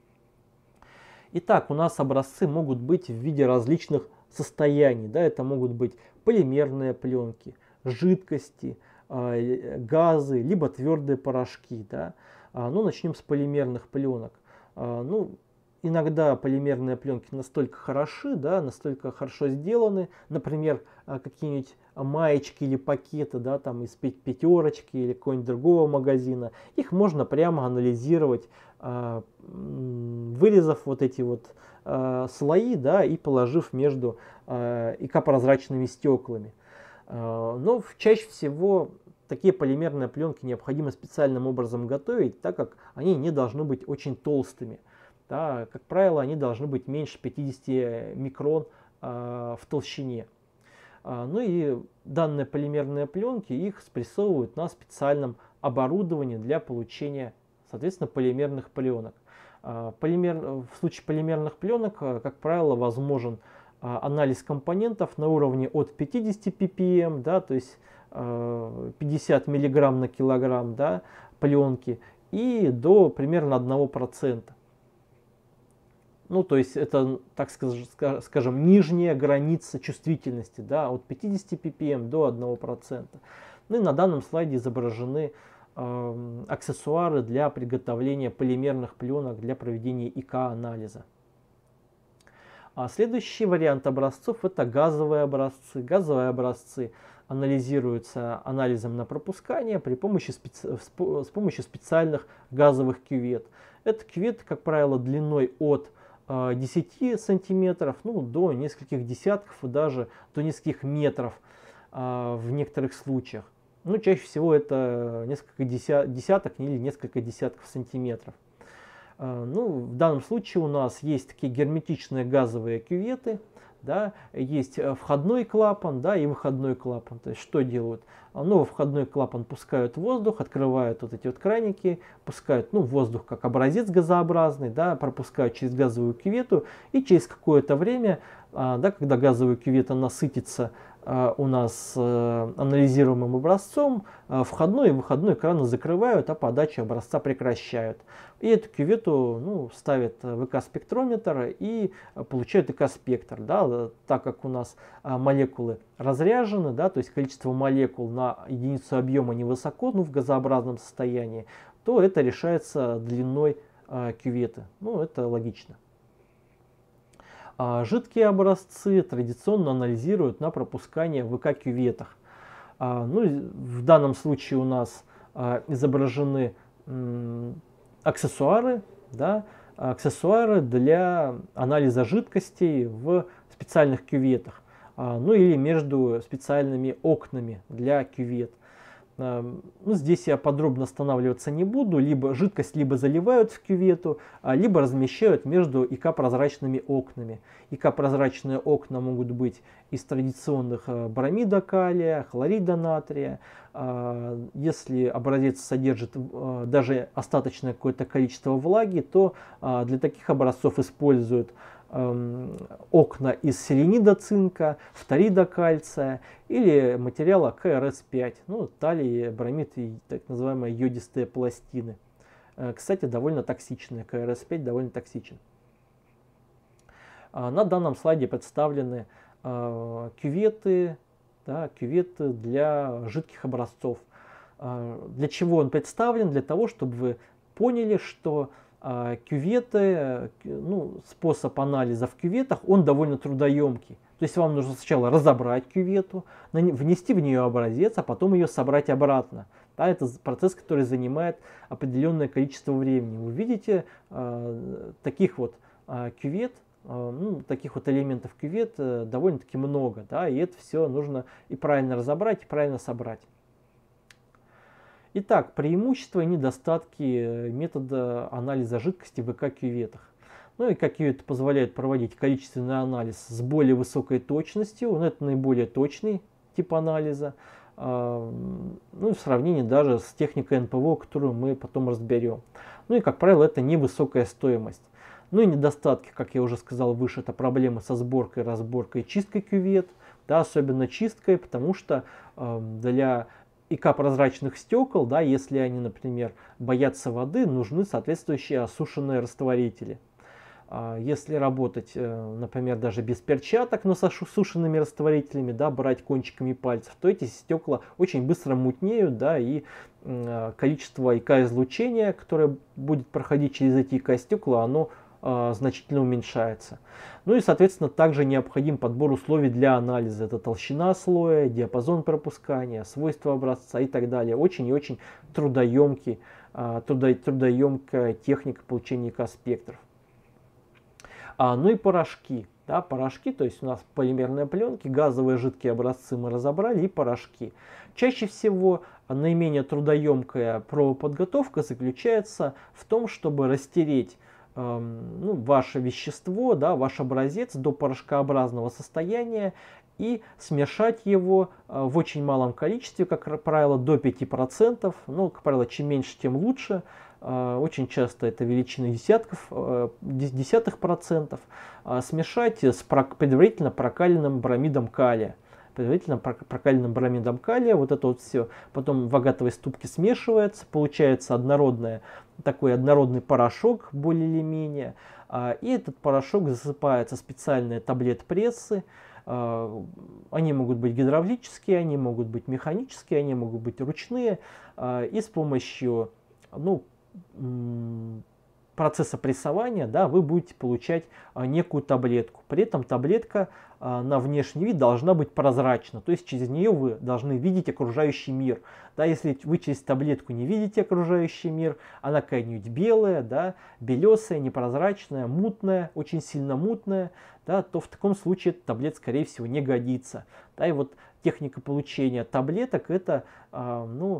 Итак, у нас образцы могут быть в виде различных состояний. Да, это могут быть полимерные пленки, жидкости, газы, либо твердые порошки. Да. Начнем с полимерных пленок. Иногда полимерные пленки настолько хороши, да, настолько хорошо сделаны, например, какие-нибудь маечки или пакеты, да, там из пятерочки или какого-нибудь другого магазина, их можно прямо анализировать, вырезав вот эти слои, да, и положив между ИК-прозрачными стеклами. Но чаще всего такие полимерные пленки необходимо специальным образом готовить, так как они не должны быть очень толстыми. Да, как правило, они должны быть меньше 50 микрон в толщине. И данные полимерные пленки, их спрессовывают на специальном оборудовании для получения, соответственно, полимерных пленок. В случае полимерных пленок, как правило, возможен анализ компонентов на уровне от 50 ppm, да, то есть 50 мг на килограмм, да, пленки, и до примерно 1%. То есть это, так скажем, нижняя граница чувствительности, да, от 50 ppm до 1%. И на данном слайде изображены аксессуары для приготовления полимерных пленок для проведения ИК-анализа. Следующий вариант образцов — это газовые образцы. Газовые образцы анализируются анализом на пропускание с помощью специальных газовых кювет. Это кюветы, как правило, длиной от 10 сантиметров, до нескольких десятков и даже до нескольких метров в некоторых случаях. Чаще всего это несколько десяток или несколько десятков сантиметров. В данном случае у нас есть такие герметичные газовые кюветы, да, есть входной клапан, да, и выходной клапан. То есть что делают? Во входной клапан пускают воздух, открывают вот эти краники, пускают воздух как образец газообразный, да, пропускают через газовую кювету, и через какое-то время, да, когда газовая кювета насытится у нас анализируемым образцом, входной и выходной краны закрывают, а подачу образца прекращают. И эту кювету ставят в ИК-спектрометр и получают ИК-спектр. Да, так как у нас молекулы разряжены, да, то есть количество молекул на единицу объема невысоко, в газообразном состоянии, то это решается длиной кюветы. Это логично. Жидкие образцы традиционно анализируют на пропускание в ИК-кюветах. В данном случае у нас изображены аксессуары, да, аксессуары для анализа жидкостей в специальных кюветах, или между специальными окнами для кювет. Здесь я подробно останавливаться не буду. Жидкость либо заливают в кювету, либо размещают между ИК-прозрачными окнами. ИК-прозрачные окна могут быть из традиционных бромида калия, хлорида натрия. Если образец содержит даже остаточное какое-то количество влаги, то для таких образцов используют окна из селенида цинка, фторида кальция или материала КРС-5, ну, талий, бромид и так называемые йодистые пластины. Кстати, довольно токсичные, КРС-5 довольно токсичен. На данном слайде представлены кюветы, да, кюветы для жидких образцов. Для чего он представлен? Для того, чтобы вы поняли, что кюветы, ну, способ анализа в кюветах, он довольно трудоемкий. То есть вам нужно сначала разобрать кювету, внести в нее образец, а потом ее собрать обратно. Да, это процесс, который занимает определенное количество времени. Вы видите таких вот кювет, ну, таких вот элементов кювет довольно-таки много. Да, и это все нужно и правильно разобрать, и правильно собрать. Итак, преимущества и недостатки метода анализа жидкости в ЭК-кюветах. Ну, ЭК-кюветы позволяют проводить количественный анализ с более высокой точностью. Это наиболее точный тип анализа. Ну, в сравнении даже с техникой НПВО, которую мы потом разберем. Ну и, как правило, это невысокая стоимость. Ну и недостатки, как я уже сказал выше, это проблемы со сборкой, разборкой и чисткой кювет. Да, особенно чисткой, потому что для ИК-прозрачных стекол, да, если они, например, боятся воды, нужны соответствующие осушенные растворители. Если работать, например, даже без перчаток, но с осушенными растворителями, да, брать кончиками пальцев, то эти стекла очень быстро мутнеют, да, и количество ИК-излучения, которое будет проходить через эти ИК-стекла, оно значительно уменьшается. Ну и, соответственно, также необходим подбор условий для анализа. Это толщина слоя, диапазон пропускания, свойства образца и так далее. Очень и очень трудоемкая техника получения ИК-спектров. Ну и порошки. Да, порошки, то есть у нас полимерные пленки, газовые жидкие образцы мы разобрали и порошки. Чаще всего наименее трудоемкая пробоподготовка заключается в том, чтобы растереть ну, ваше вещество, да, ваш образец до порошкообразного состояния и смешать его в очень малом количестве, как правило, до 5%. Ну, как правило, чем меньше, тем лучше. Очень часто это величины десятых процентов. Смешать с предварительно прокаленным бромидом калия. Предварительно прокаленным бромидом калия, вот это вот все потом в агатовой ступке смешивается, получается такой однородный порошок, более или менее. И этот порошок засыпается в специальные таблет-прессы. Они могут быть гидравлические, они могут быть механические, они могут быть ручные. И с помощью, ну, процесса прессования, да, вы будете получать некую таблетку. При этом таблетка на внешний вид должна быть прозрачна, то есть через нее вы должны видеть окружающий мир. Да, если вы через таблетку не видите окружающий мир, она какая-нибудь белая, да, белесая, непрозрачная, мутная, очень сильно мутная, да, то в таком случае эта таблетка, скорее всего, не годится. Да, и вот техника получения таблеток это ну,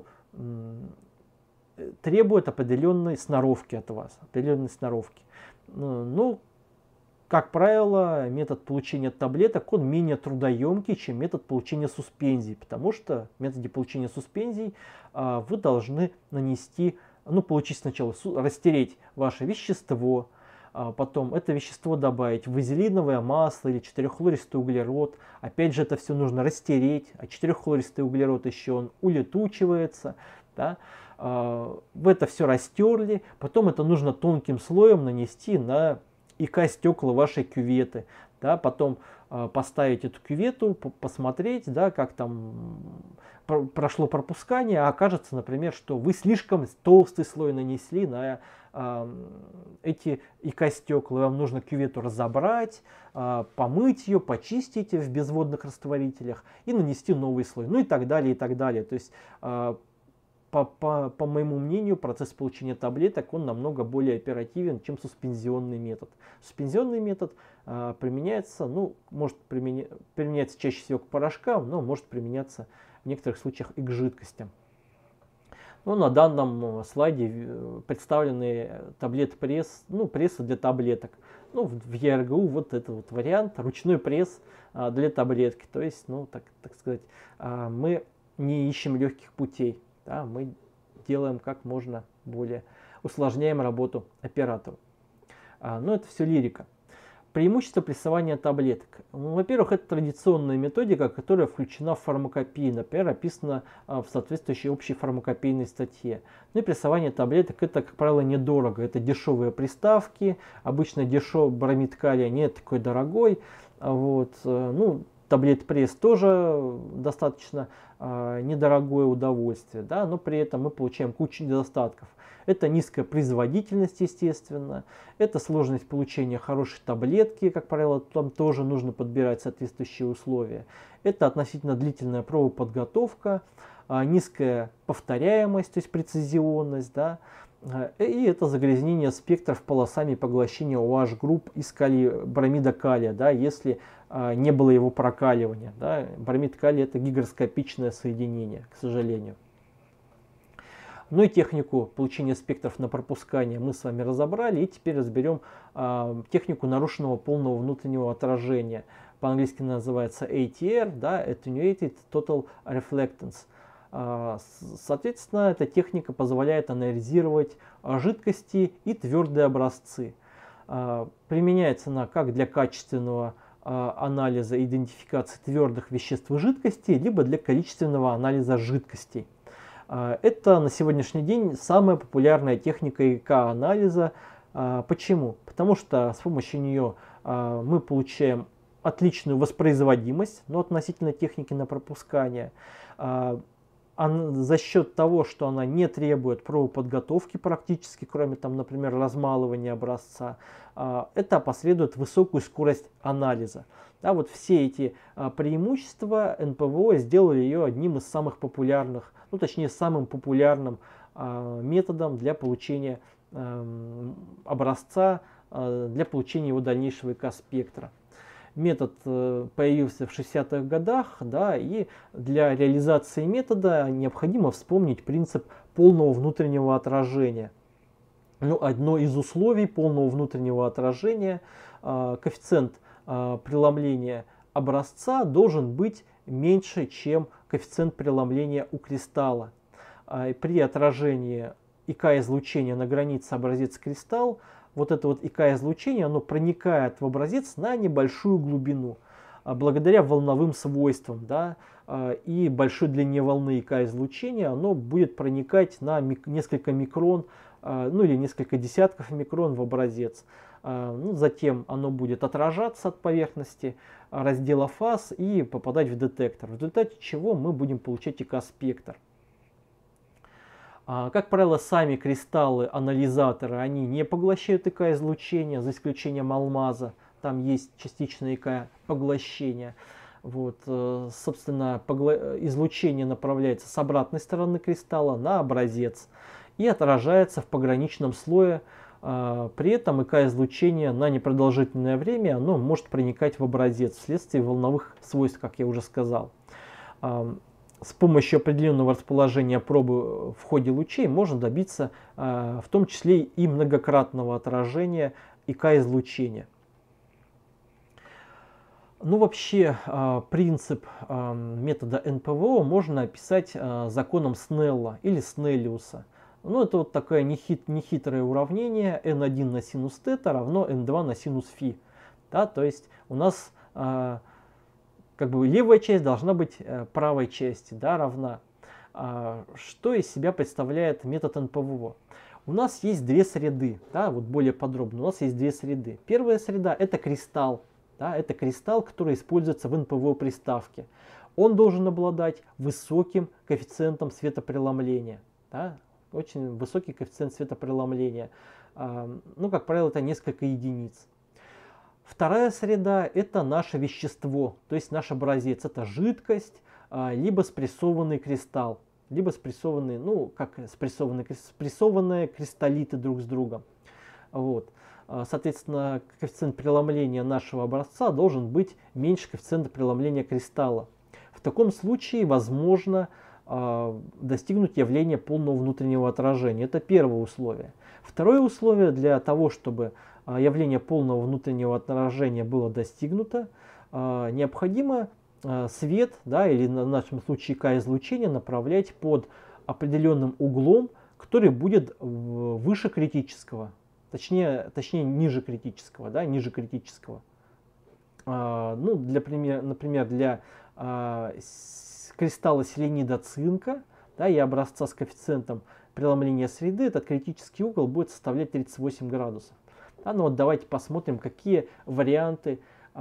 требует определенной сноровки от вас, определенной сноровки. Ну, как правило, метод получения таблеток, он менее трудоемкий, чем метод получения суспензий, потому что в методе получения суспензий вы должны нанести, ну, получить сначала, растереть ваше вещество, потом это вещество добавить в вазелиновое масло или 4-хлористый углерод. Опять же, это все нужно растереть, а 4-хлористый углерод еще он улетучивается, да? В это все растерли, потом это нужно тонким слоем нанести на ИК-стекла вашей кюветы, да, потом поставить эту кювету, посмотреть, да, как там прошло пропускание, а окажется, например, что вы слишком толстый слой нанесли на эти ИК-стекла, вам нужно кювету разобрать, помыть ее, почистить в безводных растворителях и нанести новый слой, ну и так далее, и так далее. То есть по моему мнению, процесс получения таблеток он намного более оперативен, чем суспензионный метод. Суспензионный метод применяется, ну, может применяться чаще всего к порошкам, но может применяться в некоторых случаях и к жидкостям. Ну, на данном слайде представлены таблет-пресс, ну, прессы для таблеток. Ну, в ЕРГУ вот этот вот вариант, ручной пресс для таблетки. То есть, ну, так сказать, мы не ищем легких путей. Да, мы делаем как можно более, усложняем работу оператору. Но это все лирика. Преимущество прессования таблеток. Во-первых, это традиционная методика, которая включена в фармакопию, например, описана в соответствующей общей фармакопейной статье. Ну и прессование таблеток это, как правило, недорого. Это дешевые приставки, обычно дешевый бромид калия не такой дорогой. Вот. Ну, таблет-пресс тоже достаточно недорогое удовольствие, да, но при этом мы получаем кучу недостатков. Это низкая производительность, естественно, это сложность получения хорошей таблетки, как правило, там тоже нужно подбирать соответствующие условия. Это относительно длительная пробоподготовка, низкая повторяемость, то есть прецизионность, да, и это загрязнение спектров полосами поглощения OH групп из бромида калия, да, если не было его прокаливания. Да. Бромид калия это гигроскопичное соединение, к сожалению. Ну и технику получения спектров на пропускание мы с вами разобрали, и теперь разберем технику нарушенного полного внутреннего отражения. По-английски называется ATR, да, Attenuated Total Reflectance. Соответственно, эта техника позволяет анализировать жидкости и твердые образцы. Применяется она как для качественного анализа идентификации твердых веществ и жидкостей, либо для количественного анализа жидкостей. Это на сегодняшний день самая популярная техника ИК-анализа. Почему? Потому что с помощью нее мы получаем отличную воспроизводимость, но относительно техники на пропускание. За счет того, что она не требует пробоподготовки практически, кроме там, например, размалывания образца, это опосредует высокую скорость анализа. Да, вот все эти преимущества НПВО сделали ее одним из самых популярных, ну точнее самым популярным методом для получения образца, для получения его дальнейшего ИК-спектра. Метод появился в 60-х годах, да, и для реализации метода необходимо вспомнить принцип полного внутреннего отражения. Ну, одно из условий полного внутреннего отражения, коэффициент преломления образца должен быть меньше, чем коэффициент преломления у кристалла. При отражении ИК-излучения на границе образец-кристалл, вот это вот ИК-излучение, оно проникает в образец на небольшую глубину, благодаря волновым свойствам, да, и большой длине волны ИК-излучения оно будет проникать на несколько микрон, ну или несколько десятков микрон в образец. Ну, затем оно будет отражаться от поверхности раздела фаз и попадать в детектор, в результате чего мы будем получать ИК-спектр. Как правило, сами кристаллы-анализаторы, они не поглощают ИК-излучение, за исключением алмаза, там есть частичное ИК-поглощение. Вот, собственно, излучение направляется с обратной стороны кристалла на образец и отражается в пограничном слое. При этом ИК-излучение на непродолжительное время оно может проникать в образец вследствие волновых свойств, как я уже сказал. С помощью определенного расположения пробы в ходе лучей можно добиться в том числе и многократного отражения ИК-излучения. Ну вообще принцип метода НПВО можно описать законом Снелла или Снеллиуса. Ну это вот такое нехитрое уравнение n1 на синус тета равно n2 на синус фи. Да, то есть у нас как бы левая часть должна быть правой части, да, равна. Что из себя представляет метод НПВО? У нас есть две среды, да, вот более подробно. У нас есть две среды. Первая среда это кристалл, да, это кристалл, который используется в НПВО приставке. Он должен обладать высоким коэффициентом светопреломления, да, очень высокий коэффициент светопреломления. Ну, как правило, это несколько единиц. Вторая среда это наше вещество, то есть наш образец. Это жидкость, либо спрессованный кристалл, либо спрессованные, ну как спрессованные кристаллиты друг с другом. Вот. Соответственно, коэффициент преломления нашего образца должен быть меньше коэффициента преломления кристалла. В таком случае возможно достигнуть явления полного внутреннего отражения. Это первое условие. Второе условие для того, чтобы явление полного внутреннего отражения было достигнуто, необходимо свет, да, или в нашем случае ИК-излучение направлять под определенным углом, который будет выше критического, точнее ниже критического, да, ниже критического. Ну, например, для кристалла селенида цинка, да, и образца с коэффициентом преломления среды, этот критический угол будет составлять 38 градусов. Да, ну вот давайте посмотрим, какие варианты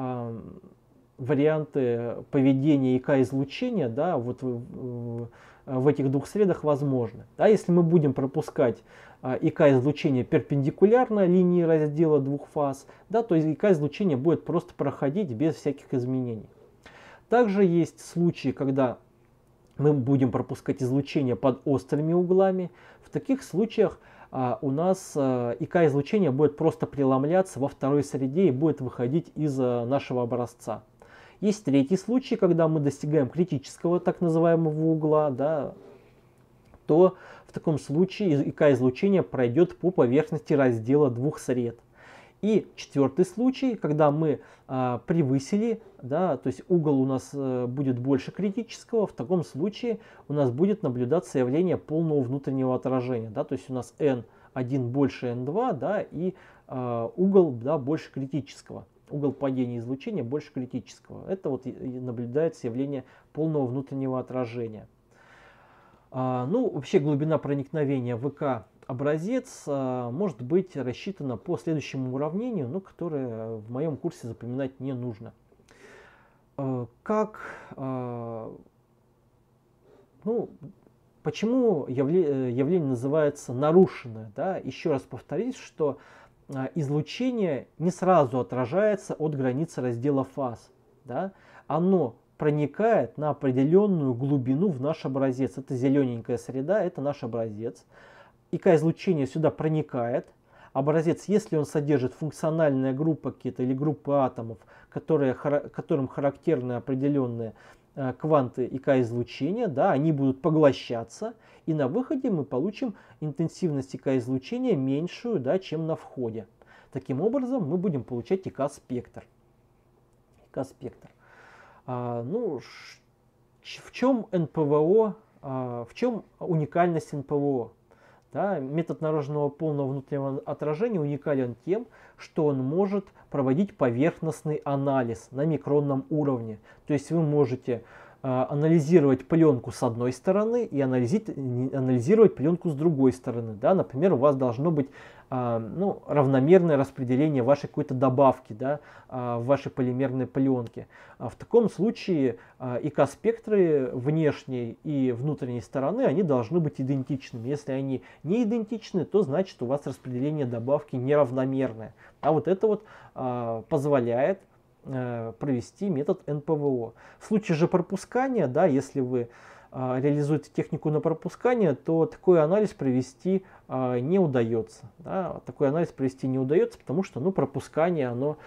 поведения ИК-излучения, да, вот в этих двух средах возможны. Да, если мы будем пропускать ИК-излучение перпендикулярно линии раздела двух фаз, да, то ИК-излучение будет просто проходить без всяких изменений. Также есть случаи, когда мы будем пропускать излучение под острыми углами. В таких случаях у нас ИК-излучение будет просто преломляться во второй среде и будет выходить из нашего образца. Есть третий случай, когда мы достигаем критического так называемого угла, да, то в таком случае ИК-излучение пройдет по поверхности раздела двух сред. И четвертый случай, когда мы превысили, да, то есть угол у нас будет больше критического, в таком случае у нас будет наблюдаться явление полного внутреннего отражения. Да, то есть у нас N1 больше N2, да, и угол, да, больше критического. Угол падения излучения больше критического. Это вот наблюдается явление полного внутреннего отражения. Ну, вообще глубина проникновения в ИК-образец может быть рассчитана по следующему уравнению, но которое в моем курсе запоминать не нужно. Почему явление называется нарушенное? Да? Еще раз повторюсь, что излучение не сразу отражается от границы раздела фаз. Да? Оно проникает на определенную глубину в наш образец. Это зелененькая среда, это наш образец. ИК-излучение сюда проникает. Образец, если он содержит функциональные группы какие-то или группы атомов, которым характерны определенные кванты ИК-излучения, да, они будут поглощаться, и на выходе мы получим интенсивность ИК-излучения меньшую, да, чем на входе. Таким образом мы будем получать ИК-спектр. Ну, в чем НПВО, в чем уникальность НПВО? Да, метод наружного полного внутреннего отражения уникален тем, что он может проводить поверхностный анализ на микронном уровне. То есть вы можете анализировать пленку с одной стороны и анализировать пленку с другой стороны. Да? Например, у вас должно быть равномерное распределение вашей какой-то добавки, да, в вашей полимерной пленке. В таком случае ИК-спектры внешней и внутренней стороны они должны быть идентичными. Если они не идентичны, то значит у вас распределение добавки неравномерное. А вот это вот позволяет провести метод НПВО. В случае же пропускания, да, если вы реализуете технику на пропускание, то такой анализ провести не удается. Да? Такой анализ провести не удается, потому что пропускание, оно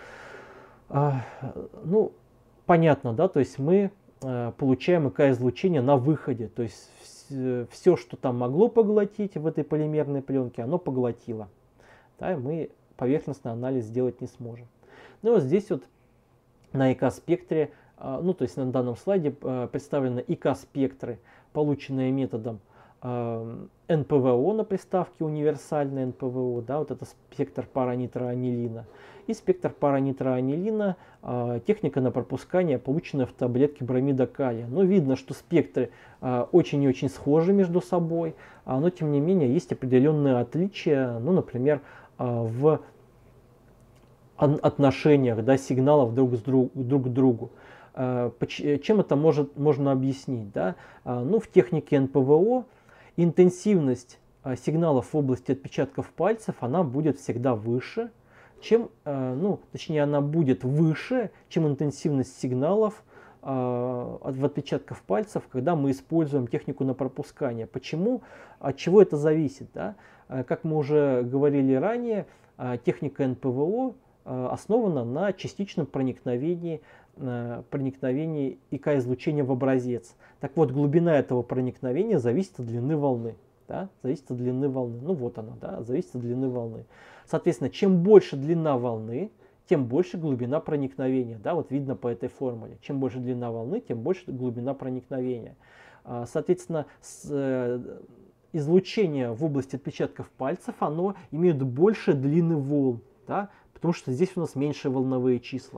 понятно, да, то есть мы получаем ИК-излучение на выходе, то есть все, что там могло поглотить в этой полимерной пленке, оно поглотило. Да, мы поверхностный анализ сделать не сможем. Ну вот здесь вот на ИК-спектре, то есть на данном слайде представлены ИК-спектры, полученные методом НПВО на приставке универсальный НПВО, да, вот это спектр пара нитроанилина, и спектр пара нитроанилина, техника на пропускание, полученная в таблетке бромида калия. Но видно, что спектры очень и очень схожи между собой, но тем не менее есть определенные отличия, например, в отношениях, да, сигналов друг к другу. Чем это можно объяснить? Да? В технике НПВО интенсивность сигналов в области отпечатков пальцев она будет всегда выше, чем, точнее, она будет выше, чем интенсивность сигналов в отпечатках пальцев, когда мы используем технику на пропускание. Почему? От чего это зависит? Да? Как мы уже говорили ранее, техника НПВО основана на частичном проникновении ИК-излучения в образец. Так вот, глубина этого проникновения зависит от длины волны. Да? Зависит от длины волны. Вот она, да? Зависит от длины волны. Соответственно, чем больше длина волны, тем больше глубина проникновения. Да? Вот видно по этой формуле. Чем больше длина волны, тем больше глубина проникновения. Соответственно, излучение в области отпечатков пальцев, оно имеет больше длины волн. Да? Потому что здесь у нас меньше волновые числа.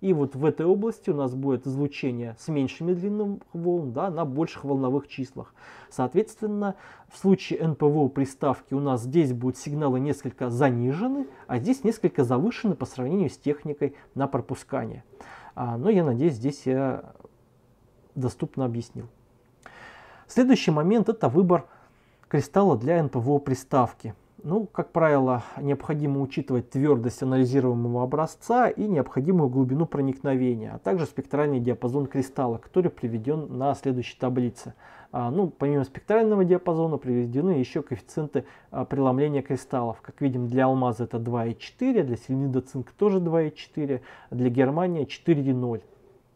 И вот в этой области у нас будет излучение с меньшими длинами волн, да, на больших волновых числах. Соответственно, в случае НПВО приставки у нас здесь будут сигналы несколько занижены, а здесь несколько завышены по сравнению с техникой на пропускание. Но я надеюсь, здесь я доступно объяснил. Следующий момент — это выбор кристалла для НПВО приставки. Ну, как правило, необходимо учитывать твердость анализируемого образца и необходимую глубину проникновения, а также спектральный диапазон кристалла, который приведен на следующей таблице. Ну, помимо спектрального диапазона приведены еще коэффициенты преломления кристаллов. Как видим, для алмаза это 2,4, для селенида цинка тоже 2,4, для германия 4,0.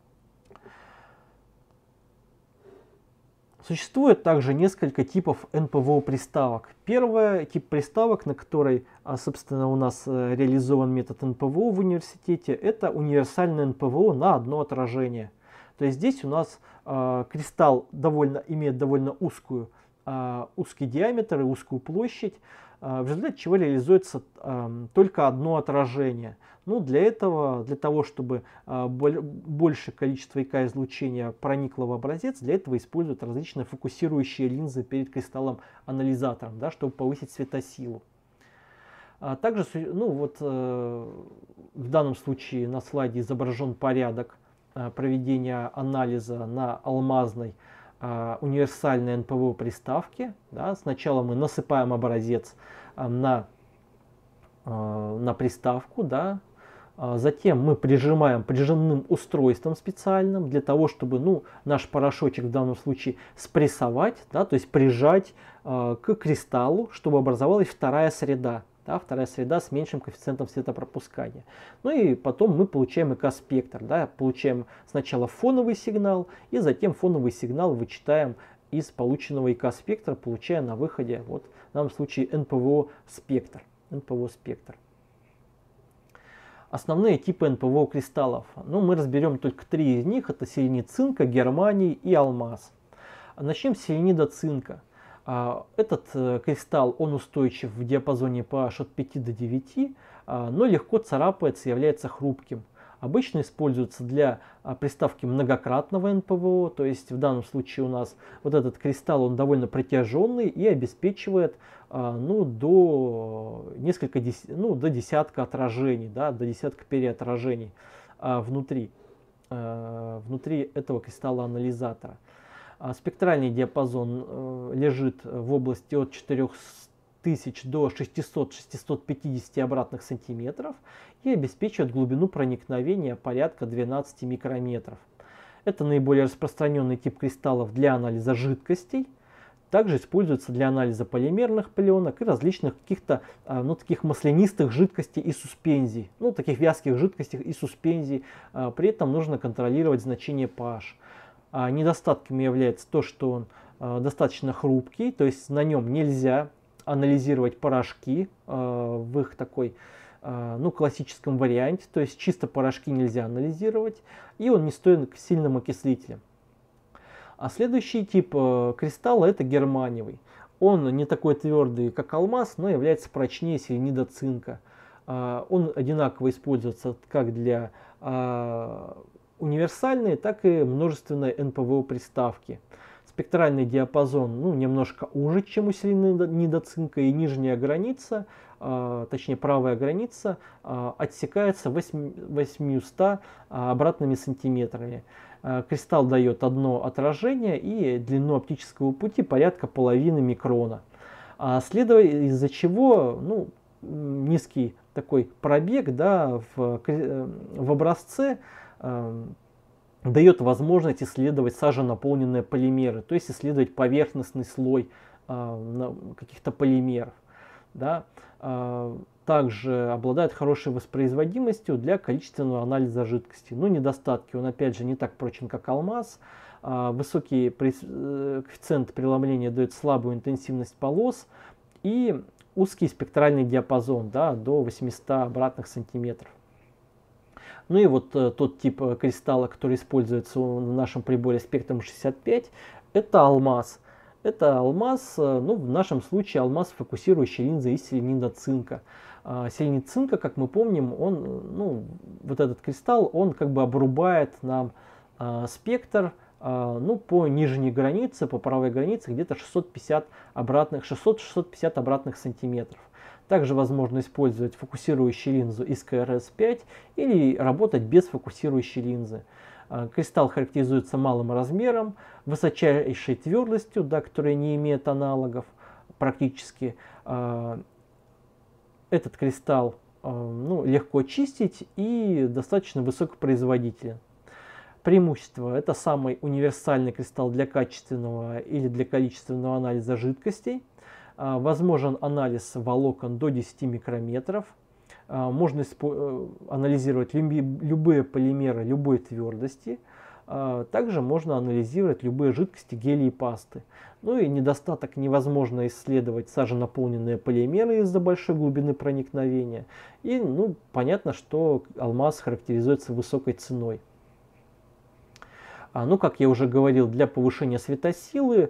Существует также несколько типов НПВО приставок. Первый тип приставок, на которой, собственно, у нас реализован метод НПВО в университете, это универсальное НПВО на одно отражение. То есть здесь у нас кристалл имеет довольно узкий диаметр и узкую площадь, в результате чего реализуется только одно отражение. Ну, для того, чтобы большее количество ИК излучения проникло в образец, для этого используют различные фокусирующие линзы перед кристаллом-анализатором, да, чтобы повысить светосилу. Также, ну, вот, в данном случае на слайде изображен порядок проведения анализа на алмазной универсальной НПВО приставке. Да. Сначала мы насыпаем образец на приставку, да. Затем мы прижимаем прижимным устройством специальным для того, чтобы наш порошочек в данном случае спрессовать, да, то есть прижать к кристаллу, чтобы образовалась вторая среда. Да, вторая среда с меньшим коэффициентом светопропускания. Ну и потом мы получаем ИК-спектр. Да, получаем сначала фоновый сигнал, и затем фоновый сигнал вычитаем из полученного ИК-спектра, получая на выходе, вот, в данном случае, НПВО-спектр. Основные типы НПВО кристаллов. Ну, мы разберем только три из них. Это селенид цинка, германий и алмаз. Начнем с селенида цинка. Этот кристалл, он устойчив в диапазоне pH от 5 до 9, но легко царапается и является хрупким. Обычно используется для приставки многократного НПВО, то есть в данном случае у нас вот этот кристалл, он довольно протяженный и обеспечивает до десятка отражений, да, до десятка переотражений внутри этого кристалла-анализатора. Спектральный диапазон лежит в области от 4000 до 600-650 обратных сантиметров и обеспечивает глубину проникновения порядка 12 микрометров. Это наиболее распространенный тип кристаллов для анализа жидкостей. Также используется для анализа полимерных пленок и различных каких-то таких маслянистых жидкостей и суспензий. Ну, таких вязких жидкостей и суспензий. При этом нужно контролировать значение pH. Недостатками является то, что он достаточно хрупкий, то есть на нем нельзя анализировать порошки в их такой классическом варианте, то есть чисто порошки нельзя анализировать, и он не стоит сильным окислителем. А следующий тип кристалла — это германиевый. Он не такой твердый, как алмаз, но является прочнее селенида цинка. Он одинаково используется как для универсальной, так и множественной НПВО приставки. Спектральный диапазон немножко уже, чем у селенида цинка, и нижняя граница, точнее правая граница, отсекается 800 обратными сантиметрами. Кристалл дает одно отражение и длину оптического пути порядка половины микрона. Следовательно, из-за чего низкий такой пробег, да, в образце дает возможность исследовать саженаполненные полимеры, то есть исследовать поверхностный слой каких-то полимеров. Да. Также обладает хорошей воспроизводимостью для количественного анализа жидкости. Но недостатки: он опять же не так прочен, как алмаз. Высокий коэффициент преломления дает слабую интенсивность полос и узкий спектральный диапазон, да, до 800 обратных сантиметров. Ну и вот тот тип кристалла, который используется в нашем приборе спектром 65, это алмаз. Это алмаз, в нашем случае алмаз фокусирующей линзы из селенида цинка. селенит цинка, как мы помним, он, вот этот кристалл, он как бы обрубает нам спектр, по нижней границе, по правой границе где-то 600-650 обратных сантиметров. Также возможно использовать фокусирующую линзу из КРС-5 или работать без фокусирующей линзы. Кристалл характеризуется малым размером, высочайшей твердостью, да, которая не имеет аналогов практически. Этот кристалл легко чистить и достаточно высокопроизводителен. Преимущество: это самый универсальный кристалл для качественного или для количественного анализа жидкостей. Возможен анализ волокон до 10 микрометров. Можно анализировать любые полимеры любой твердости. Также можно анализировать любые жидкости, гели и пасты. Ну и недостаток: невозможно исследовать саженаполненные полимеры из-за большой глубины проникновения. И понятно, что алмаз характеризуется высокой ценой. Как я уже говорил, для повышения светосилы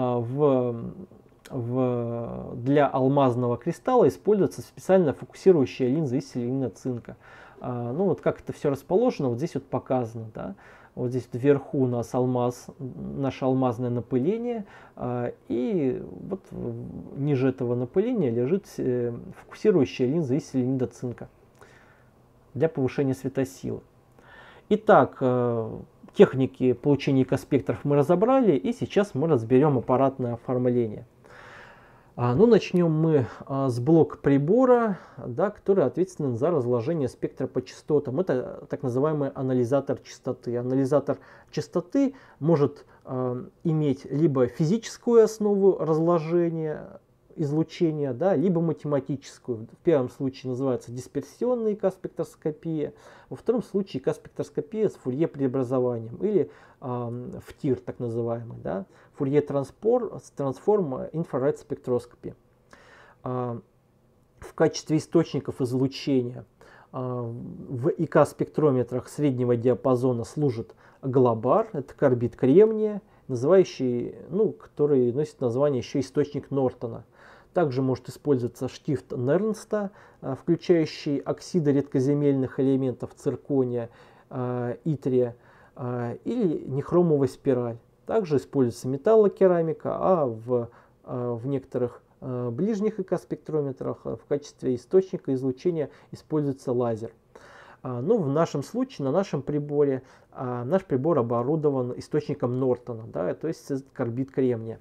для алмазного кристалла используется специальная фокусирующая линза из селенина цинка. Вот как это все расположено, вот здесь вот показано, да. Вот здесь вверху у нас наше алмазное напыление, и вот ниже этого напыления лежит фокусирующая линза из селенида цинка для повышения светосилы. Итак, техники получения ИК-спектров мы разобрали, и сейчас мы разберем аппаратное оформление. Начнем мы с блока прибора, да, который ответственен за разложение спектра по частотам. Это так называемый анализатор частоты. Анализатор частоты может иметь либо физическую основу разложения излучения, да, либо математическую. В первом случае называется дисперсионная ИК-спектроскопия, во втором случае ИК-спектроскопия с Фурье-преобразованием, или ФТИР так называемый, да, Фурье-трансформ Infrared Spectroscopy. В качестве источников излучения в ИК-спектрометрах среднего диапазона служит глобар, это карбид кремния, который носит название еще источник Нортона. Также может использоваться штифт Нернста, включающий оксиды редкоземельных элементов циркония, итрия, или нехромовая спираль. Также используется металлокерамика, а в некоторых ближних ИК-спектрометрах в качестве источника излучения используется лазер. В нашем случае, на нашем приборе, наш прибор оборудован источником Нортона, да, то есть карбид кремния.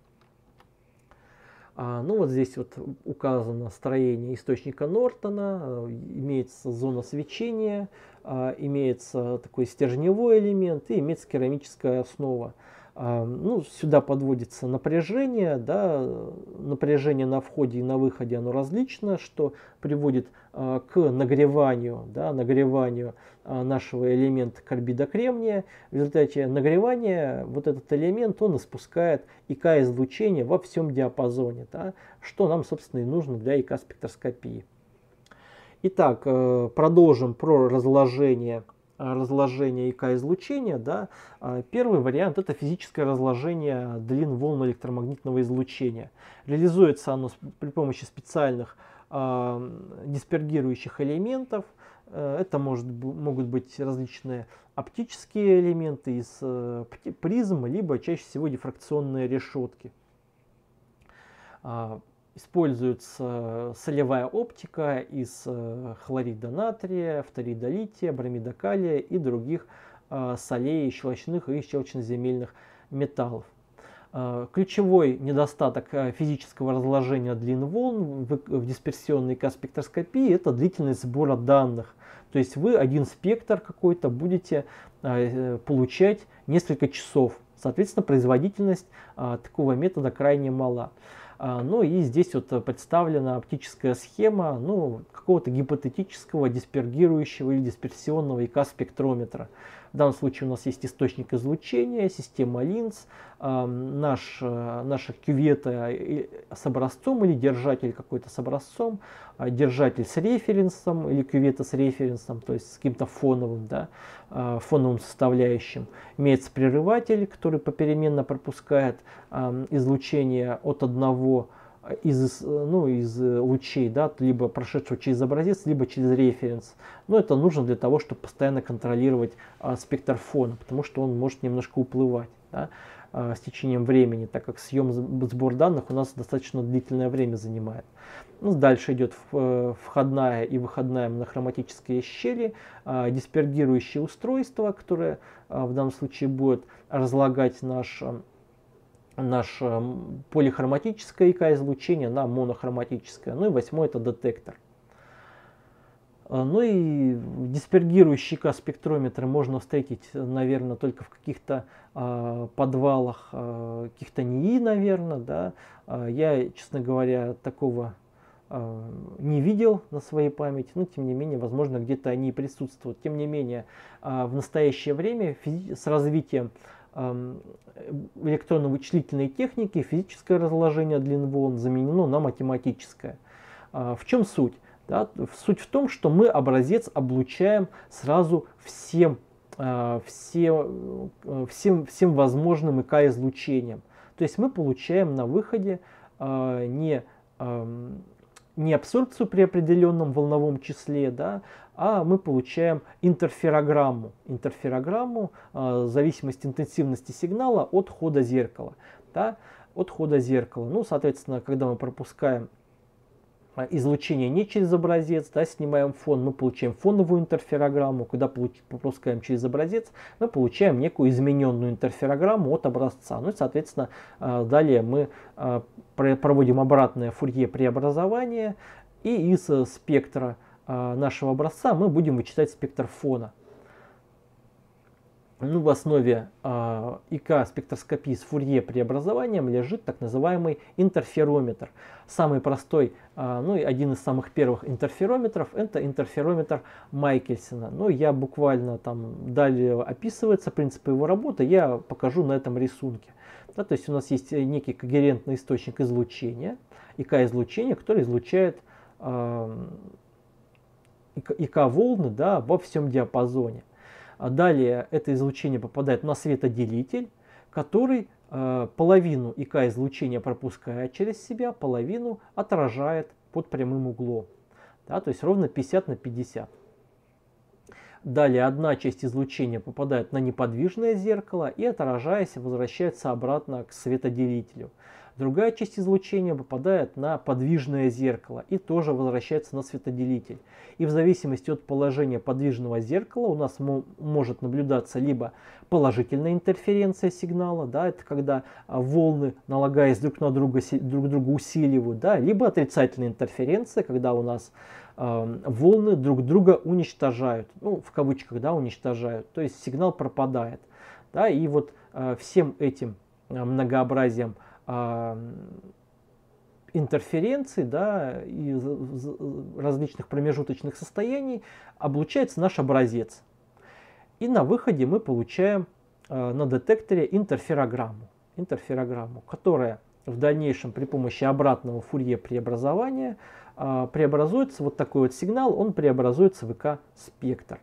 Вот здесь вот указано строение источника Нортона, имеется зона свечения, имеется такой стержневой элемент и имеется керамическая основа. Сюда подводится напряжение, да, напряжение на входе и на выходе оно различно, что приводит к нагреванию нашего элемента карбида кремния. В результате нагревания вот этот элемент он испускает ИК-излучение во всем диапазоне, да, что нам, собственно, и нужно для ИК-спектроскопии. Итак, продолжим про разложение ИК-излучения. Да. Первый вариант — это физическое разложение длин волн электромагнитного излучения. Реализуется оно при помощи специальных диспергирующих элементов. Это могут быть различные оптические элементы из призм, либо чаще всего дифракционные решетки. Используется солевая оптика из хлорида натрия, фторида лития, бромида калия и других солей щелочных и щелочноземельных металлов. Ключевой недостаток физического разложения длин волн в дисперсионной ИК-спектроскопии — это длительность сбора данных. То есть вы один спектр какой-то будете получать несколько часов. Соответственно, производительность такого метода крайне мала. И здесь вот представлена оптическая схема какого-то гипотетического диспергирующего или дисперсионного ИК-спектрометра. В данном случае у нас есть источник излучения, система линз, наша кювета с образцом или держатель какой-то с образцом, держатель с референсом или кювета с референсом, то есть с каким-то фоновым, да, фоновым составляющим. Имеется прерыватель, который попеременно пропускает излучение от одного из лучей, да, либо прошедшего через образец, либо через референс. Но это нужно для того, чтобы постоянно контролировать спектр фона, потому что он может немножко уплывать, да, с течением времени, так как сбор данных у нас достаточно длительное время занимает. Ну, дальше идет входная и выходная монохроматические щели, диспергирующее устройство, которое в данном случае будет разлагать наше полихроматическое ИК-излучение на монохроматическое. Ну и восьмой это детектор. Ну и диспергирующие ИК-спектрометры можно встретить, наверное, только в каких-то подвалах, каких-то НИИ, наверное. Да. Я, честно говоря, такого не видел на своей памяти, но тем не менее, возможно, где-то они присутствуют. Тем не менее, в настоящее время с развитием электронно-вычислительной техники физическое разложение длин волн заменено на математическое. В чем суть? Да? Суть в том, что мы образец облучаем сразу всем возможным ИК-излучением. То есть мы получаем на выходе не абсорбцию при определенном волновом числе, да, а мы получаем интерферограмму. Интерферограмму в зависимости от интенсивности сигнала от хода зеркала. Да, от хода зеркала. Ну, соответственно, когда мы пропускаем излучение не через образец, да, снимаем фон, мы получаем фоновую интерферограмму. Когда пропускаем через образец, мы получаем некую измененную интерферограмму от образца. Ну и, соответственно, далее мы проводим обратное Фурье преобразование, и из спектра нашего образца мы будем вычитать спектр фона. Ну, в основе ИК-спектроскопии с Фурье преобразованием лежит так называемый интерферометр. Самый простой, ну и один из самых первых интерферометров, это интерферометр Майкельсона. Ну, я буквально там далее описывается принцип его работы, я покажу на этом рисунке. Да, то есть у нас есть некий когерентный источник излучения, ИК-излучения, который излучает ИК-волны, да, во всем диапазоне. Далее это излучение попадает на светоделитель, который половину ИК-излучения пропускает через себя, половину отражает под прямым углом. Да, то есть ровно 50 на 50. Далее одна часть излучения попадает на неподвижное зеркало и, отражаясь, возвращается обратно к светоделителю. Другая часть излучения попадает на подвижное зеркало и тоже возвращается на светоделитель. И в зависимости от положения подвижного зеркала у нас может наблюдаться либо положительная интерференция сигнала, да, это когда волны, налагаясь друг на друга, усиливают, да, либо отрицательная интерференция, когда у нас волны друг друга уничтожают, ну, в кавычках, да, уничтожают, то есть сигнал пропадает. Да, и вот всем этим многообразием интерференций, да, и различных промежуточных состояний облучается наш образец. И на выходе мы получаем на детекторе интерферограмму, которая в дальнейшем при помощи обратного Фурье преобразования преобразуется, вот такой вот сигнал, он преобразуется в ИК-спектр.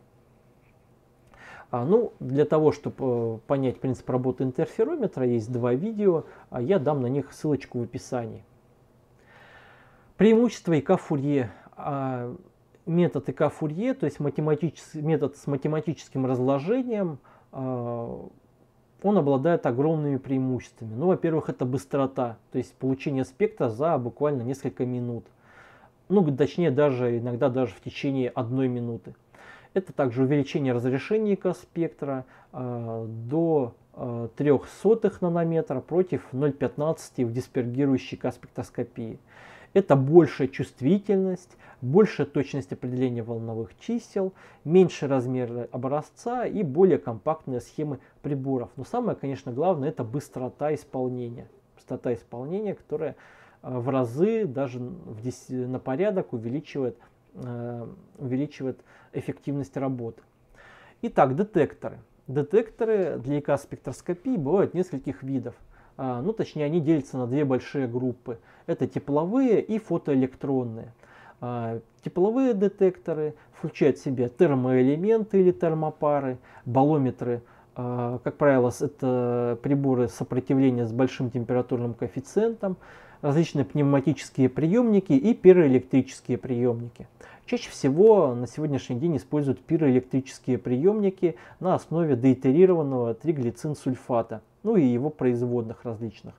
Ну, для того, чтобы понять принцип работы интерферометра, есть два видео, я дам на них ссылочку в описании. Преимущество ИК-Фурье. Метод ИК-Фурье, то есть метод с математическим разложением, он обладает огромными преимуществами. Ну, во-первых, это быстрота, то есть получение спектра за буквально несколько минут. Ну, точнее, иногда даже в течение 1 минуты. Это также увеличение разрешения ИК-спектра до 0,03 нанометра против 0,15 в диспергирующей ИК-спектроскопии. Это большая чувствительность, большая точность определения волновых чисел, меньший размер образца и более компактные схемы приборов. Но самое, конечно, главное, это быстрота исполнения. Быстрота исполнения, которая в разы, даже на порядок увеличивает эффективность работы. Итак, детекторы. Детекторы для ИК-спектроскопии бывают нескольких видов. Ну, точнее, они делятся на две большие группы. Это тепловые и фотоэлектронные. Тепловые детекторы включают в себя термоэлементы или термопары, болометры. Как правило, это приборы сопротивления с большим температурным коэффициентом. различные пневматические приемники и пироэлектрические приемники. Чаще всего на сегодняшний день используют пироэлектрические приемники на основе деитерированного триглицин-сульфата, ну и его производных различных.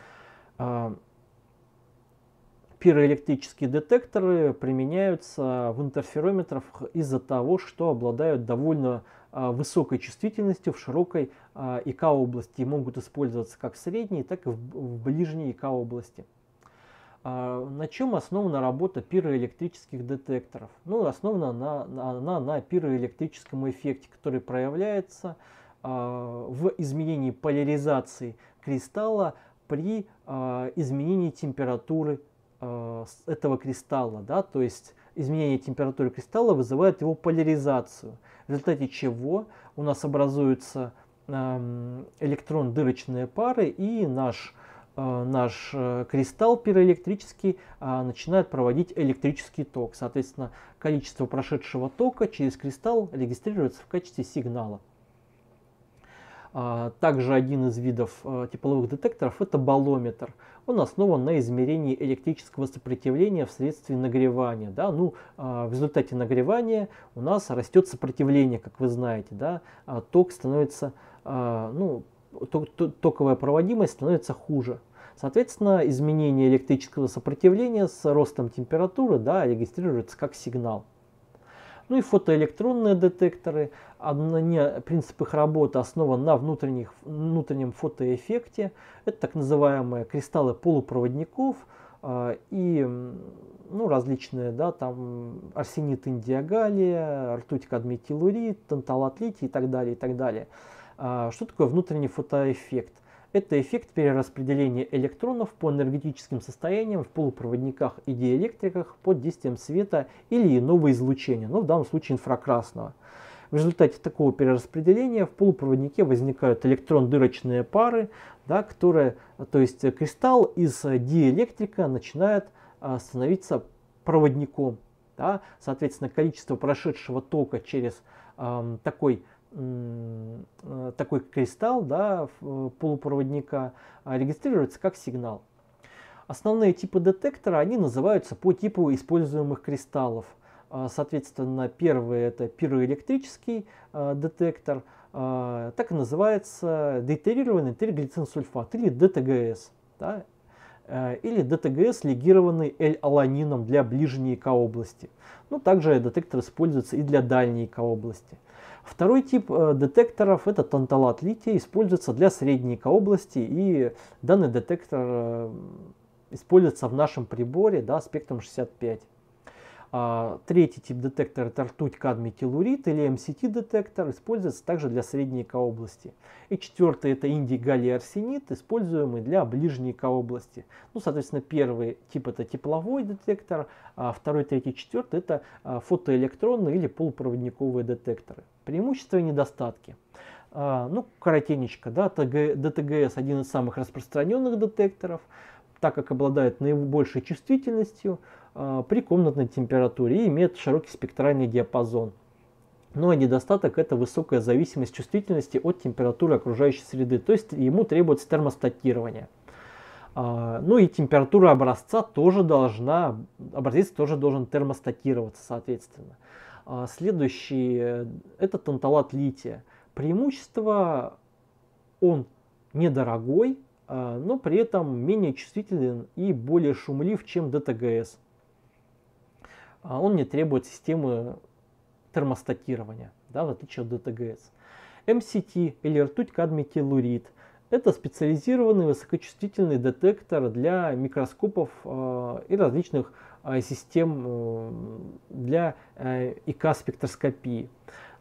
Пироэлектрические детекторы применяются в интерферометрах из-за того, что обладают довольно высокой чувствительностью в широкой ИК-области и могут использоваться как в средней, так и в ближней ИК-области. На чем основана работа пироэлектрических детекторов? Ну, основана на пироэлектрическом эффекте, который проявляется в изменении поляризации кристалла при изменении температуры этого кристалла, да, то есть изменение температуры кристалла вызывает его поляризацию, в результате чего у нас образуются электрон-дырочные пары, и наш кристалл пироэлектрический начинает проводить электрический ток. Соответственно, количество прошедшего тока через кристалл регистрируется в качестве сигнала. Также один из видов тепловых детекторов — это болометр. Он основан на измерении электрического сопротивления вследствие нагревания. Да? Ну, в результате нагревания у нас растет сопротивление, как вы знаете. Да? Ток становится, токовая проводимость становится хуже. Соответственно, изменение электрического сопротивления с ростом температуры, да, регистрируется как сигнал. Ну и фотоэлектронные детекторы. Принцип их работы основан на внутреннем фотоэффекте. Это так называемые кристаллы полупроводников и различные, да, там арсенит индиогалия, ртуть кадмий телурид, танталат литий и так далее, и так далее. Что такое внутренний фотоэффект? Это эффект перераспределения электронов по энергетическим состояниям в полупроводниках и диэлектриках под действием света или иного излучения, но в данном случае инфракрасного. В результате такого перераспределения в полупроводнике возникают электрон-дырочные пары, да, то есть кристалл из диэлектрика начинает становиться проводником. Да. Соответственно, количество прошедшего тока через такой кристалл, да, полупроводника регистрируется как сигнал. Основные типы детектора, они называются по типу используемых кристаллов. Соответственно, первый — это пироэлектрический детектор, так и называется дейтерированный триглицин-сульфат, или ДТГС, да, или ДТГС, лигированный L-аланином для ближней ИК-области. Ну, также детектор используется и для дальней ИК-области. Второй тип детекторов — это танталат лития, используется для средней ИК-области, и данный детектор используется в нашем приборе, да, спектром 65. Третий тип детектора — это ртуть кадмий телурид или МСТ детектор, используется также для средней ИК-области. И четвертый — это индий галлий арсенид, используемый для ближней ИК-области. Ну, соответственно, первый тип — это тепловой детектор, а второй, третий, четвертый — это фотоэлектронные или полупроводниковые детекторы. Преимущества и недостатки. Коротенечко, да, ДТГС — один из самых распространенных детекторов, так как обладает наибольшей чувствительностью при комнатной температуре и имеет широкий спектральный диапазон. Ну а недостаток — это высокая зависимость чувствительности от температуры окружающей среды, то есть ему требуется термостатирование. Ну и температура образца тоже образец тоже должен термостатироваться, соответственно. Следующий — это танталат лития. Преимущество: он недорогой, но при этом менее чувствителен и более шумлив, чем ДТГС. Он не требует системы термостатирования, да, в отличие от ДТГС. МСТ или ртуть кадмий телурид — это специализированный высокочувствительный детектор для микроскопов и различных систем для ИК-спектроскопии.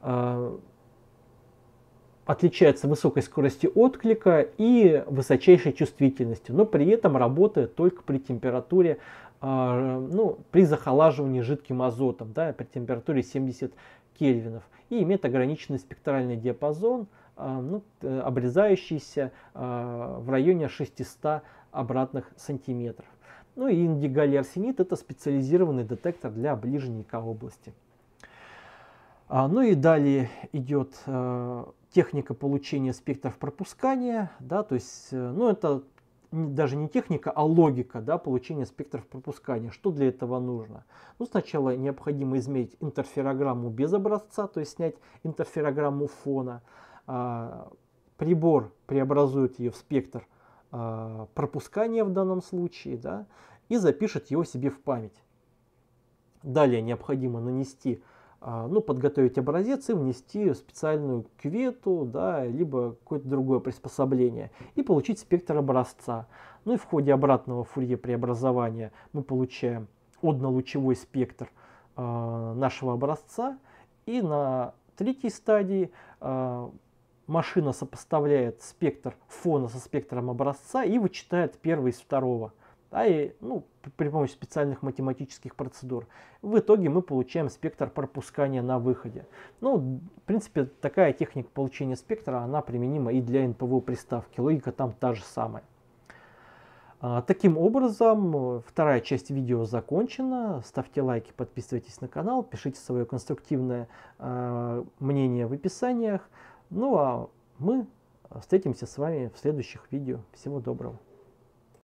Отличается высокой скоростью отклика и высочайшей чувствительностью, но при этом работает только при температуре, при захолаживании жидким азотом, да, при температуре 70 кельвинов, и имеет ограниченный спектральный диапазон, обрезающийся в районе 600 обратных сантиметров. Ну и индий галлий арсенид — это специализированный детектор для ближней ИК-области. Ну и далее идет техника получения спектров пропускания, да, то есть, это даже не техника, а логика, да, получения спектров пропускания. Что для этого нужно? Ну, сначала необходимо измерить интерферограмму без образца, то есть снять интерферограмму фона. Прибор преобразует ее в спектр пропускания в данном случае, да, и запишет его себе в память. Далее необходимо нанести, ну, подготовить образец и внести специальную кювету, да, либо какое-то другое приспособление и получить спектр образца. Ну и в ходе обратного Фурье преобразования мы получаем однолучевой спектр нашего образца, и на третьей стадии машина сопоставляет спектр фона со спектром образца и вычитает первый из второго. Да, и, ну, при помощи специальных математических процедур. В итоге мы получаем спектр пропускания на выходе. Ну, в принципе, такая техника получения спектра, она применима и для НПВ приставки. Логика там та же самая. Таким образом, вторая часть видео закончена. Ставьте лайки, подписывайтесь на канал, пишите свое конструктивное мнение в описаниях. Ну а мы встретимся с вами в следующих видео. Всего доброго.